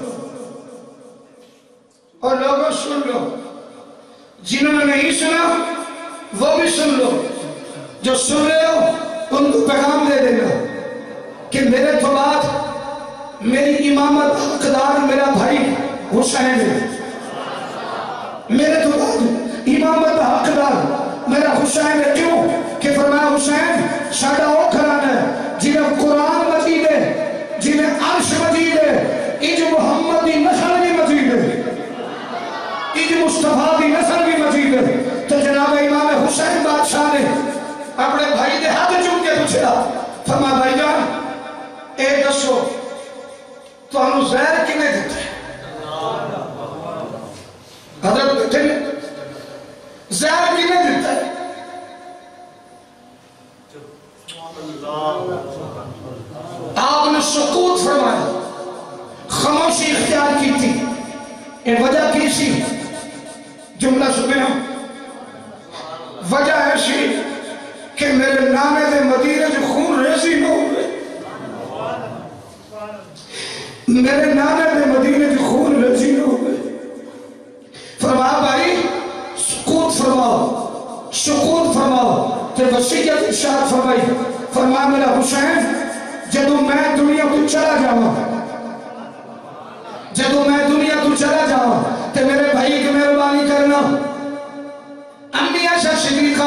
اور لوگوں سن لو جنہوں نے نہیں سنا وہ بھی سن لو جو سن رہے ہو ان کو پیغام دے دینا کہ میرے تو بعد میری امامت حقدار میرا بھائی حسین ہے میرے تو بعد امامت حقدار میرا حسین ہے، کیوں کہ فرمایا حسین ساڈا او گھرانا ہے جنہیں قرآن مجید ہے، جنہیں عرش مجید ہے، انج محمد دی نسل بھی مجید ہے، انج مصطفیٰ دی نسل بھی مجید ہے۔ تو جناب امام حسین بادشاہ نے اپنے بھائی دے ہاتھ چوم کے پوچھا، فرمایا بھائی جان اے دسو تو انہوں زہر کنے دیتا ہے؟ حضرت بیٹھے نے زہر کنے دیتا ہے؟ آپ نے سکوت فرمایا، خاموشی اختیار کی تھی۔ یہ وجہ کی سی؟ جملہ سنیں، وجہ ایسی کہ میرے نانے دے مدینے جو خون ریزی نہ ہوئے، میرے نانے دے مدینے جو خون ریزی نہ ہوئے۔ فرمایا بھائی سکوت فرماؤ، سکوت فرماؤ۔ تو وصیت ارشاد فرمائی، فرمایا میرا حسین جدو میں دنیا تو چلا جاؤں، جدو میں دنیا تو چلا جاؤں تو میرے بھائی کی مہربانی کرنا، امی عائشہ صدیقہ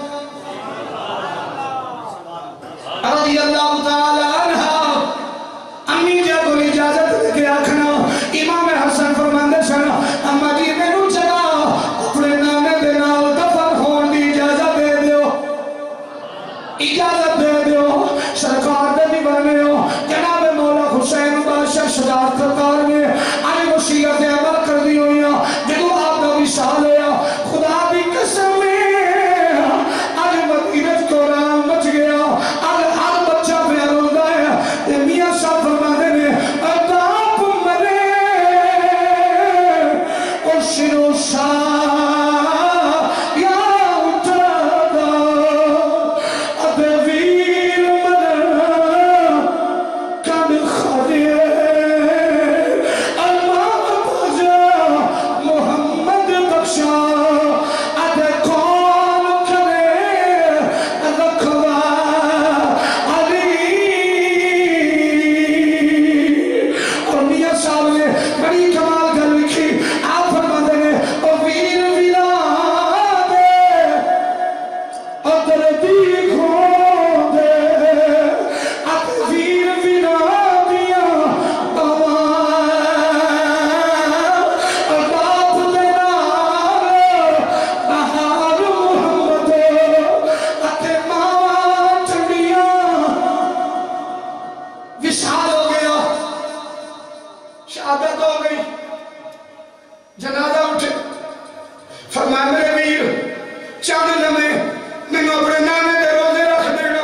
رضی اللہ تعالی عنہ امی جب اجازت دے کے آکھنا، امام حسن فرماندے سن اما جی مینوں چلا اپنے نانے دے نال دفن ہون دی اجازت دے دیو، اجازت دے دیو۔ سرکار دے دیوانے ہو جناب مولا حسین بادشاہ صدارت کرتار نے آئی وصیت عمل کر دی ہوئی ہیں، جدو آپ کا وصال ہوا خدا بھی قسم ہے آج مدینہ قرآن مچ گیا، آج ہر بچہ پہ روندہ ہے۔ میاں صاحب فرمانے نے اداپ مرے اور شنو شاہ یا اترادا ادھے ویر مرنا کن خدیے اللہ بجا محمد بخشا ادھے کون کرے رکھوا علی۔ اور میاں صاحب نے بڑی کمال گل لکھی، آپ فرماتے ہیں او ویر ویرا دے ادھر دی کھو دے ادھر ویر ویرا دیا باواں اور باپ دے نال بہار محمد ادھر ماواں چڑیاں۔ وصال ہو گیا، شہادت ہو گئی، جنازہ اٹھے۔ فرمایا میرے ویر چاند لمے میں اپنے نانے دے روزے رکھ دینا،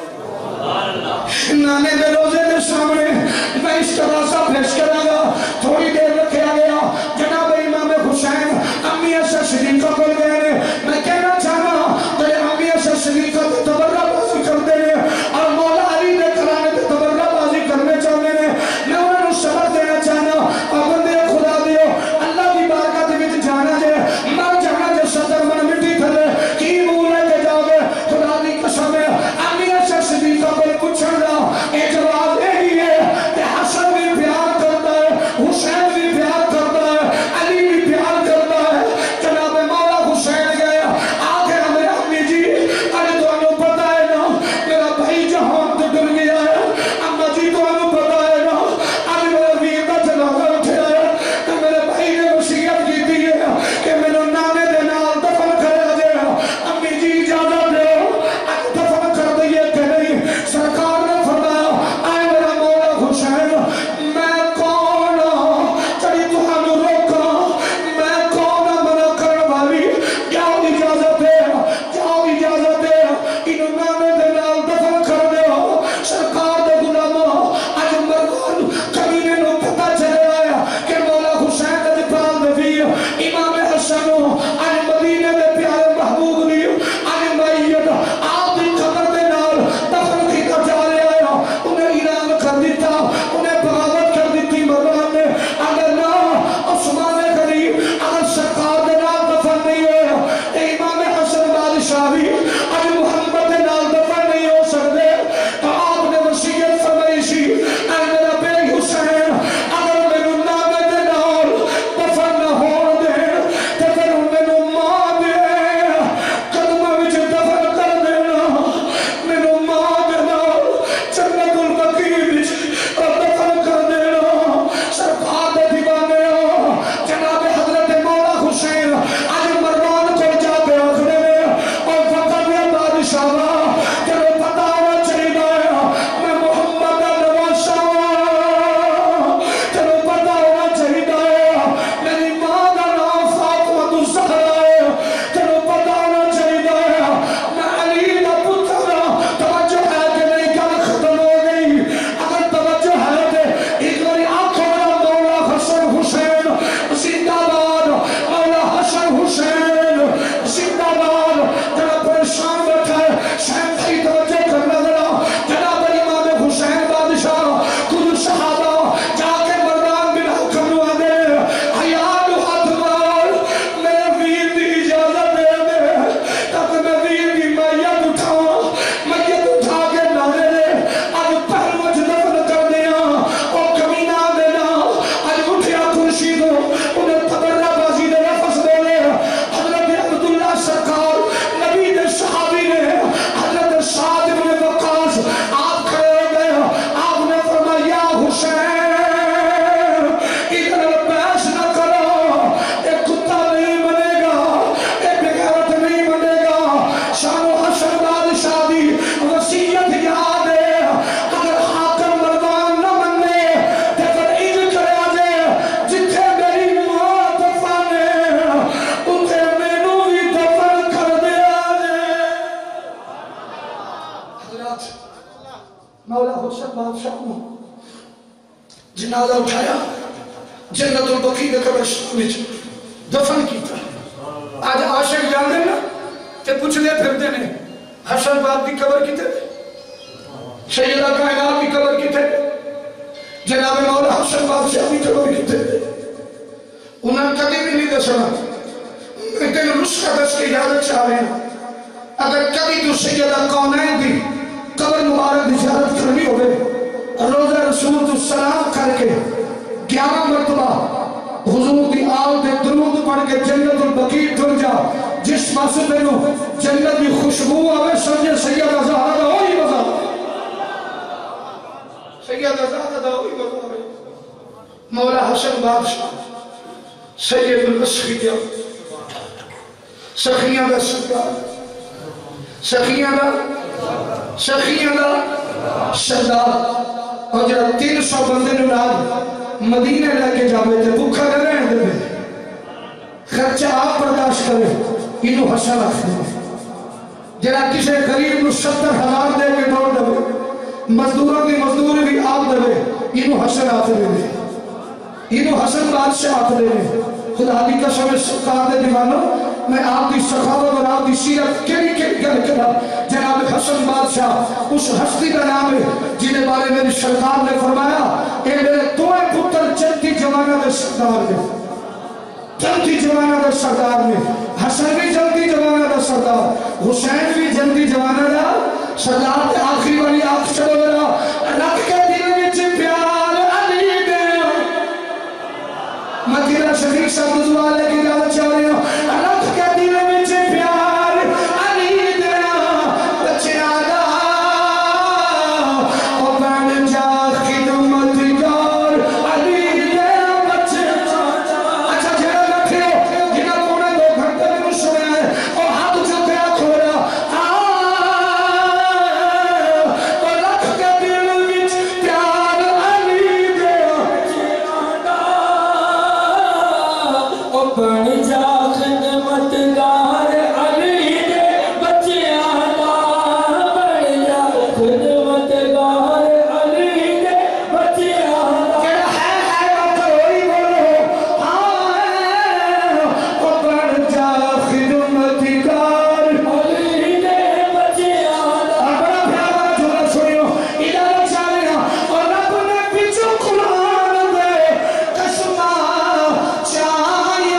نانے دے روزے دے سامنے میں اس طرح سا پیش کرا گا۔ تھوڑی دیر رکھا گیا، جناب امام حسین امی عائشہ صدیقہ کو گئے، میں کہنا چاہنا میرے امی عائشہ صدیقہ کو تبرہ بازی کر دے اور مولا علی نے کرانے تے تبرہ بازی کرنے چاہنے، میں انہوں نے سبق دینا چاہنا۔ اور بندے خدا دیو اللہ کی بارگاہ جنازہ اٹھایا جنت البقیع دے قبرستان وچ دفن کیتا آج عاشق جاندے نا تے پوچھدے پھردے نے حسن باپ دی قبر کتے سیدہ کائنات دی قبر کتے جناب مولا حسن باپ سے اپنی قبر کتے انہاں کبھی بھی نہیں دسنا میں تینوں نسخہ دس کے اجازت چاہ رہے ہیں اگر کبھی تو سیدہ کونین دی قبر مبارک زیارت کرنی ہوئے روزہ رسول تو سلام کر کے گیارہ مرتبہ حضور دی آل دے درود پڑھ کے جنت البقیع ٹر جا جس پاس تینوں جنت دی خوشبو آوے سمجھے سیدہ زہرا دا ہوئی مزہ سیدہ زہرا دا ہوئی مزہ مولا حسن بادشاہ سید الاسخیہ سخیہ دا سردار سخیہ دا سخیہ دا سردار اور جب تین سو بندے نوراد مدینہ لے کے جاوے تھے بھوکھا نہ رہنے دے خرچہ آپ برداشت کرے انہوں حسن آخر جنہا کسے غریب نو ستر ہزار دے کے دوڑ دے مزدوروں کی مزدوری بھی آپ دے انہوں حسن آخر دے انہوں حسن بادشاہ آخر دے خدا دی قسم سرکار دے دیوانوں میں آپ دی سخاوت اور آپ دی سیرت کیلی کیلی گل کرا جناب حسن بادشاہ اس ہستی کا نام ہے جنہیں بارے میری سرکار نے فرمایا اے میرے دوئے پتر جنتی جوانہ دے سردار میں جنتی جوانہ دے سردار میں حسن بھی جنتی جوانہ دے سردار حسین بھی جنتی جوانہ دے سردار دے آخری والی آنکھ چلو میرا رکھ کے دل میں پیار علی دے مدینہ شریف صاحب دعوالے کی دعوت چاہ رہے ہوں رکھ کے دل میں پیار علی دے بچے آگا اور بین جا خدمت گار علی دے بچے اچھا جنہ رکھے جنہ کونے دو گھنٹے میں سنے ہیں اور ہاتھ جو پیا کھوڑا اور رکھ کے دل میں پیار علی دے بچے آگا اور بین جا خدمت گار علی دے بچے آگا بین جا خدمت گار علی دے بچے آگا کہا ہے ہے بات ہوئی بولو ہاں اور بین جا خدمت گار علی دے بچے آگا بڑا پیارا جملہ سنیو ادارہ چاہے اور رب نے پیچھو قرآن دے قسمہ چاہیے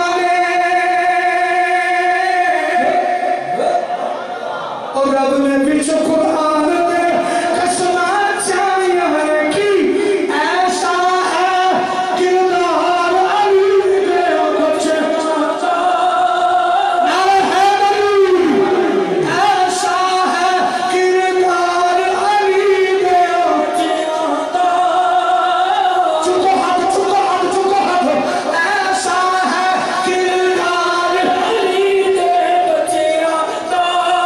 اور رب نے پیچھو قرآن دے قسمہ چاہیے کی ایسا ہے کردار علی دے بچے آگا نعرہ حیدری ایسا ہے کردار علی دے بچے آگا چکو ہاتھ چکو ہاتھ چکو ہاتھ ایسا ہے کردار علی دے بچے آگا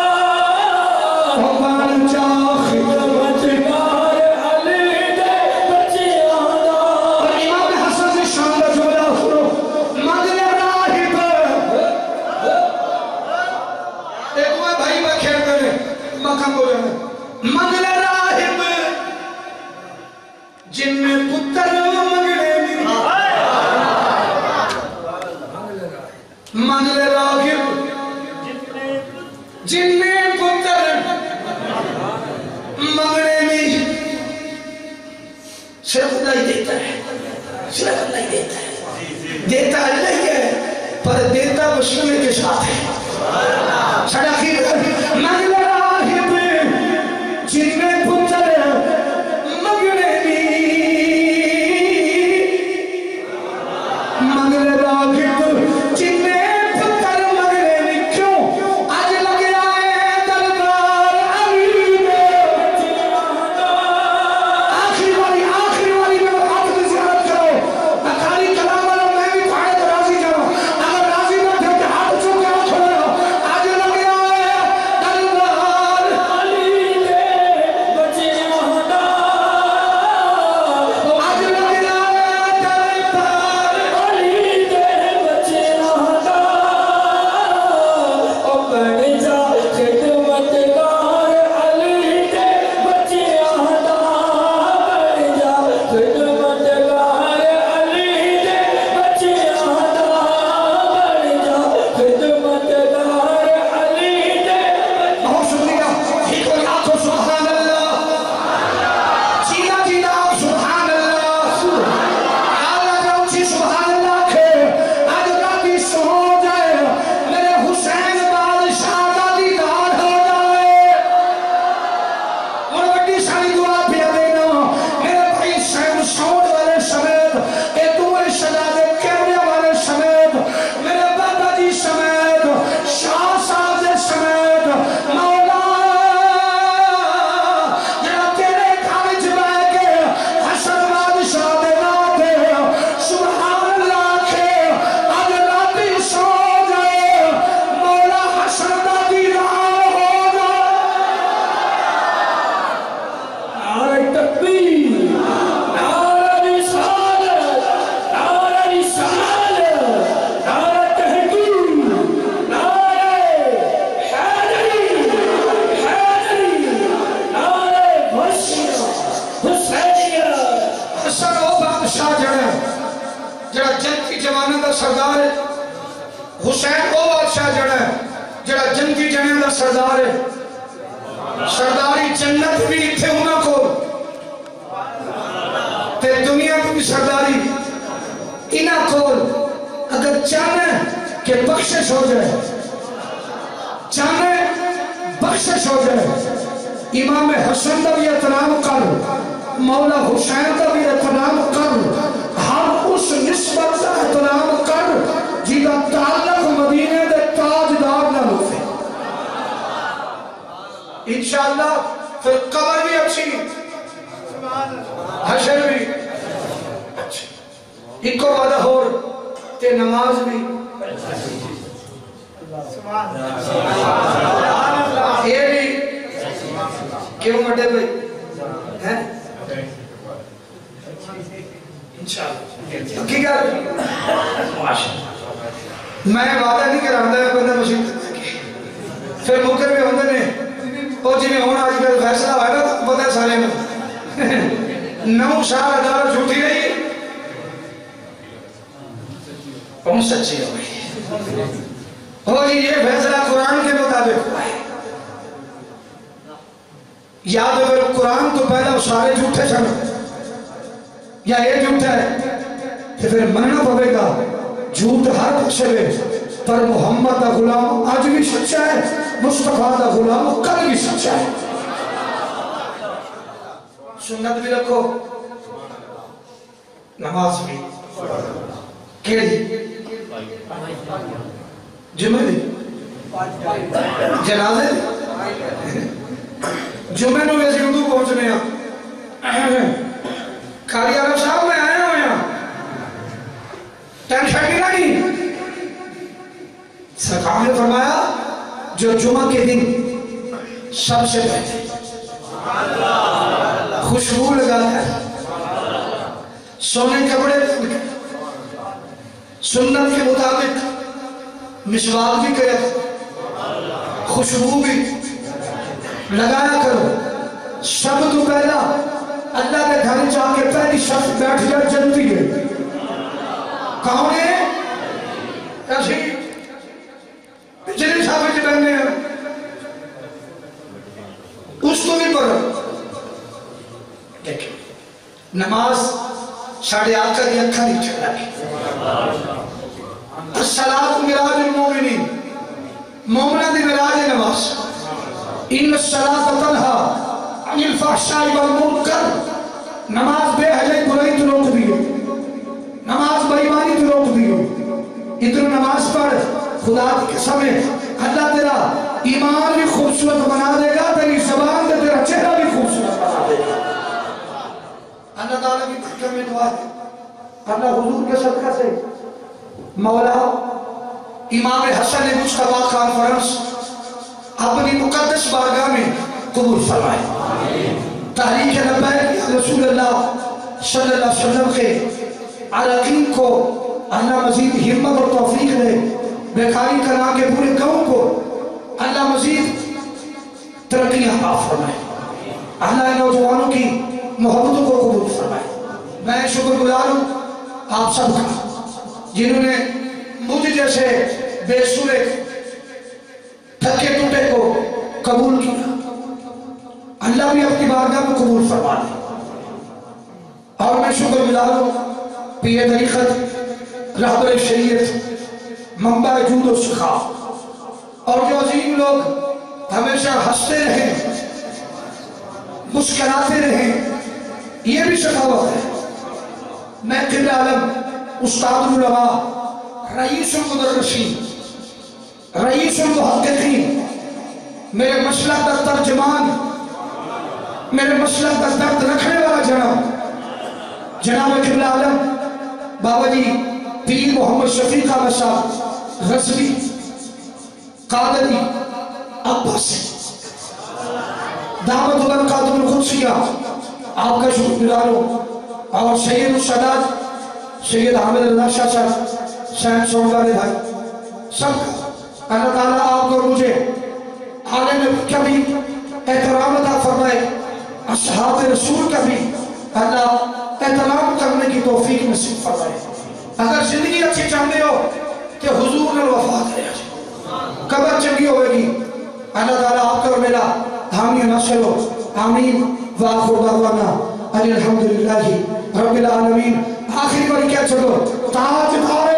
بین جا خدمت گار علی دے بچے آگا اور امام حسن سے شان کا جملہ سنو مدل راہب ایک وہ بھائی میں کھیل کرے مکہ کو جانا مدل راہب جن میں پتر مگڑے بھی مدل راہب جن میں پتر مگڑے بھی صرف اللہ ہی دیتا ہے صرف اللہ ہی دیتا ہے دیتا اللہ ہی ہے پر دیتا مسلمے کے ساتھ ہے صدقی مگل راہب جن میں پتر مگڑے بھی مگل راہب جن میں پتر مگڑے بھی کیوں آج لگ آئے دربار علی دے آخری والی آخری والی میں آپ کی زیارت کرو اکھاری کلام والا میں بھی پڑھے تو راضی جاؤ اگر راضی نہ تھے کہ ہاتھ چکے ہاتھ کھولو آج لگ آئے دربار بادشاہ جڑا جڑا جنتی جوانوں دا سردار ہے، حسین وہ بادشاہ جڑا جڑا جنتی جنوں دا سردار ہے، سرداری جنت بھی اتھے ہونا کو تے دنیا بھی سرداری انہاں کو اگر چاہنے کہ بخشش ہو جائے، چاہنے بخشش ہو جائے، امام حسن کا بھی احترام کر، مولا حسین کا بھی احترام کر، ہر اس نسبت کا احترام کر جیدہ تعلق مدینے دے تاجدار نہ ہوتے انشاءاللہ پھر قبر بھی اچھی حشر بھی اچھی ایک کو وعدہ ہو تے نماز بھی یہ بھی کیوں مٹے بھئی ہیں انشاءاللہ حقیقت میں وعدہ نہیں کراندہ ہے بندہ مشین پھر مکر بھی ہوندے نے اور جنہیں ہونا آج کل فیصلہ ہوئے نا بندہ سارے میں نو سال عدالت جھوٹی رہی کون سچی ہوئی ہو جی یہ فیصلہ قرآن کے مطابق ہوا ہے یا تو پھر قرآن تو پہلا سارے جھوٹے سن یا یہ جھوٹا ہے کہ پھر مننا پڑے گا جھوٹ ہر پچھلے پر محمد دا غلام آج بھی سچا ہے، مصطفیٰ دا غلام کل بھی سچا ہے۔ سنت بھی رکھو نماز بھی کیڑی جمعہ دی جنازے جمعہ نو ویسے اردو پہنچنے ہیں قاری عرب صاحب میں آیا ہوں یہاں ٹینشن بھی نہیں سرکار نے فرمایا جو جمعہ کے دن سب سے پہلے خوشبو لگاتا ہے سونے کپڑے سنت کے مطابق مسواک بھی کرے خوشبو بھی لگایا کرو سب تو پہلا اللہ کے گھر جا کے پہلی شخص بیٹھ جائے جنتی ہے کون ہے ایسی جنہیں صاحب جی بہنے ہیں اس کو بھی پڑھو دیکھیں نماز ساڑھے آقا دی اکھا نہیں چلا کی الصلاة مراج المومنین مومنہ دی مراج نماز ان الصلاة تنہا عن الفحشاء والمنکر نماز بے حجائی برائی تو روک دیو نماز بےایمانی تو روک دیو ادھر نماز پڑھ خدا کی قسم ہے اللہ تیرا ایمان بھی خوبصورت بنا دے گا تیری زبان تے تیرا چہرہ بھی خوبصورت بنا دے گا اللہ تعالیٰ کی تحکم میں دعا ہے اللہ حضور کے صدقہ سے مولا امام حسن مجتبیٰ کانفرنس اپنی مقدس بارگاہ میں قبول فرمائے تحریک لبیک رسول اللہ صلی اللہ علیہ وسلم کے عراقین کو اللہ مزید ہمت اور توفیق دے بیکاری کرنا کے پورے قوم کو اللہ مزید ترقی عطا فرمائے اللہ نوجوانوں کی محبتوں کو قبول فرمائے میں شکر گزار ہوں آپ سب کا جنہوں نے مجھ جیسے بے سورے تھکے ٹوٹے کو قبول کیا اللہ بھی اپنی بارگاہ میں قبول فرما دے اور میں شکر گزار ہوں پیر طریقت رہبر شریعت منبع جود و سخا اور جو عظیم لوگ ہمیشہ ہنستے رہیں مسکراتے رہیں یہ بھی سخاوت ہے میں قبل عالم استاد العلماء رئیس المدرسین رئیس المحققین میرے مسلک کا ترجمان میرے مسلک کا درد رکھنے والا جناب جناب قبل عالم بابا جی پیر محمد شفیق احمد صاحب غزوی قادری عباسی دعوت القادم القدسیہ آپ کا شکر گزار ہوں اور سید السادات سید حامد اللہ شاہ صاحب سین سون والے بھائی سب کا اللہ تعالیٰ آپ کو مجھے عالم کا بھی احترام عطا فرمائے اصحاب رسول کا بھی اللہ احترام کرنے کی توفیق نصیب فرمائے. اگر زندگی اچھی چاہتے ہو تو حضور نے وفا کرے. قبر چنگی ہوئے گی. اللہ تعالیٰ آپ کا میرا حامی و ناصر ہو. آمین. وآخر دعوانا الحمدللہ رب العالمین. آخری بار کیا چھوڑو تاج دار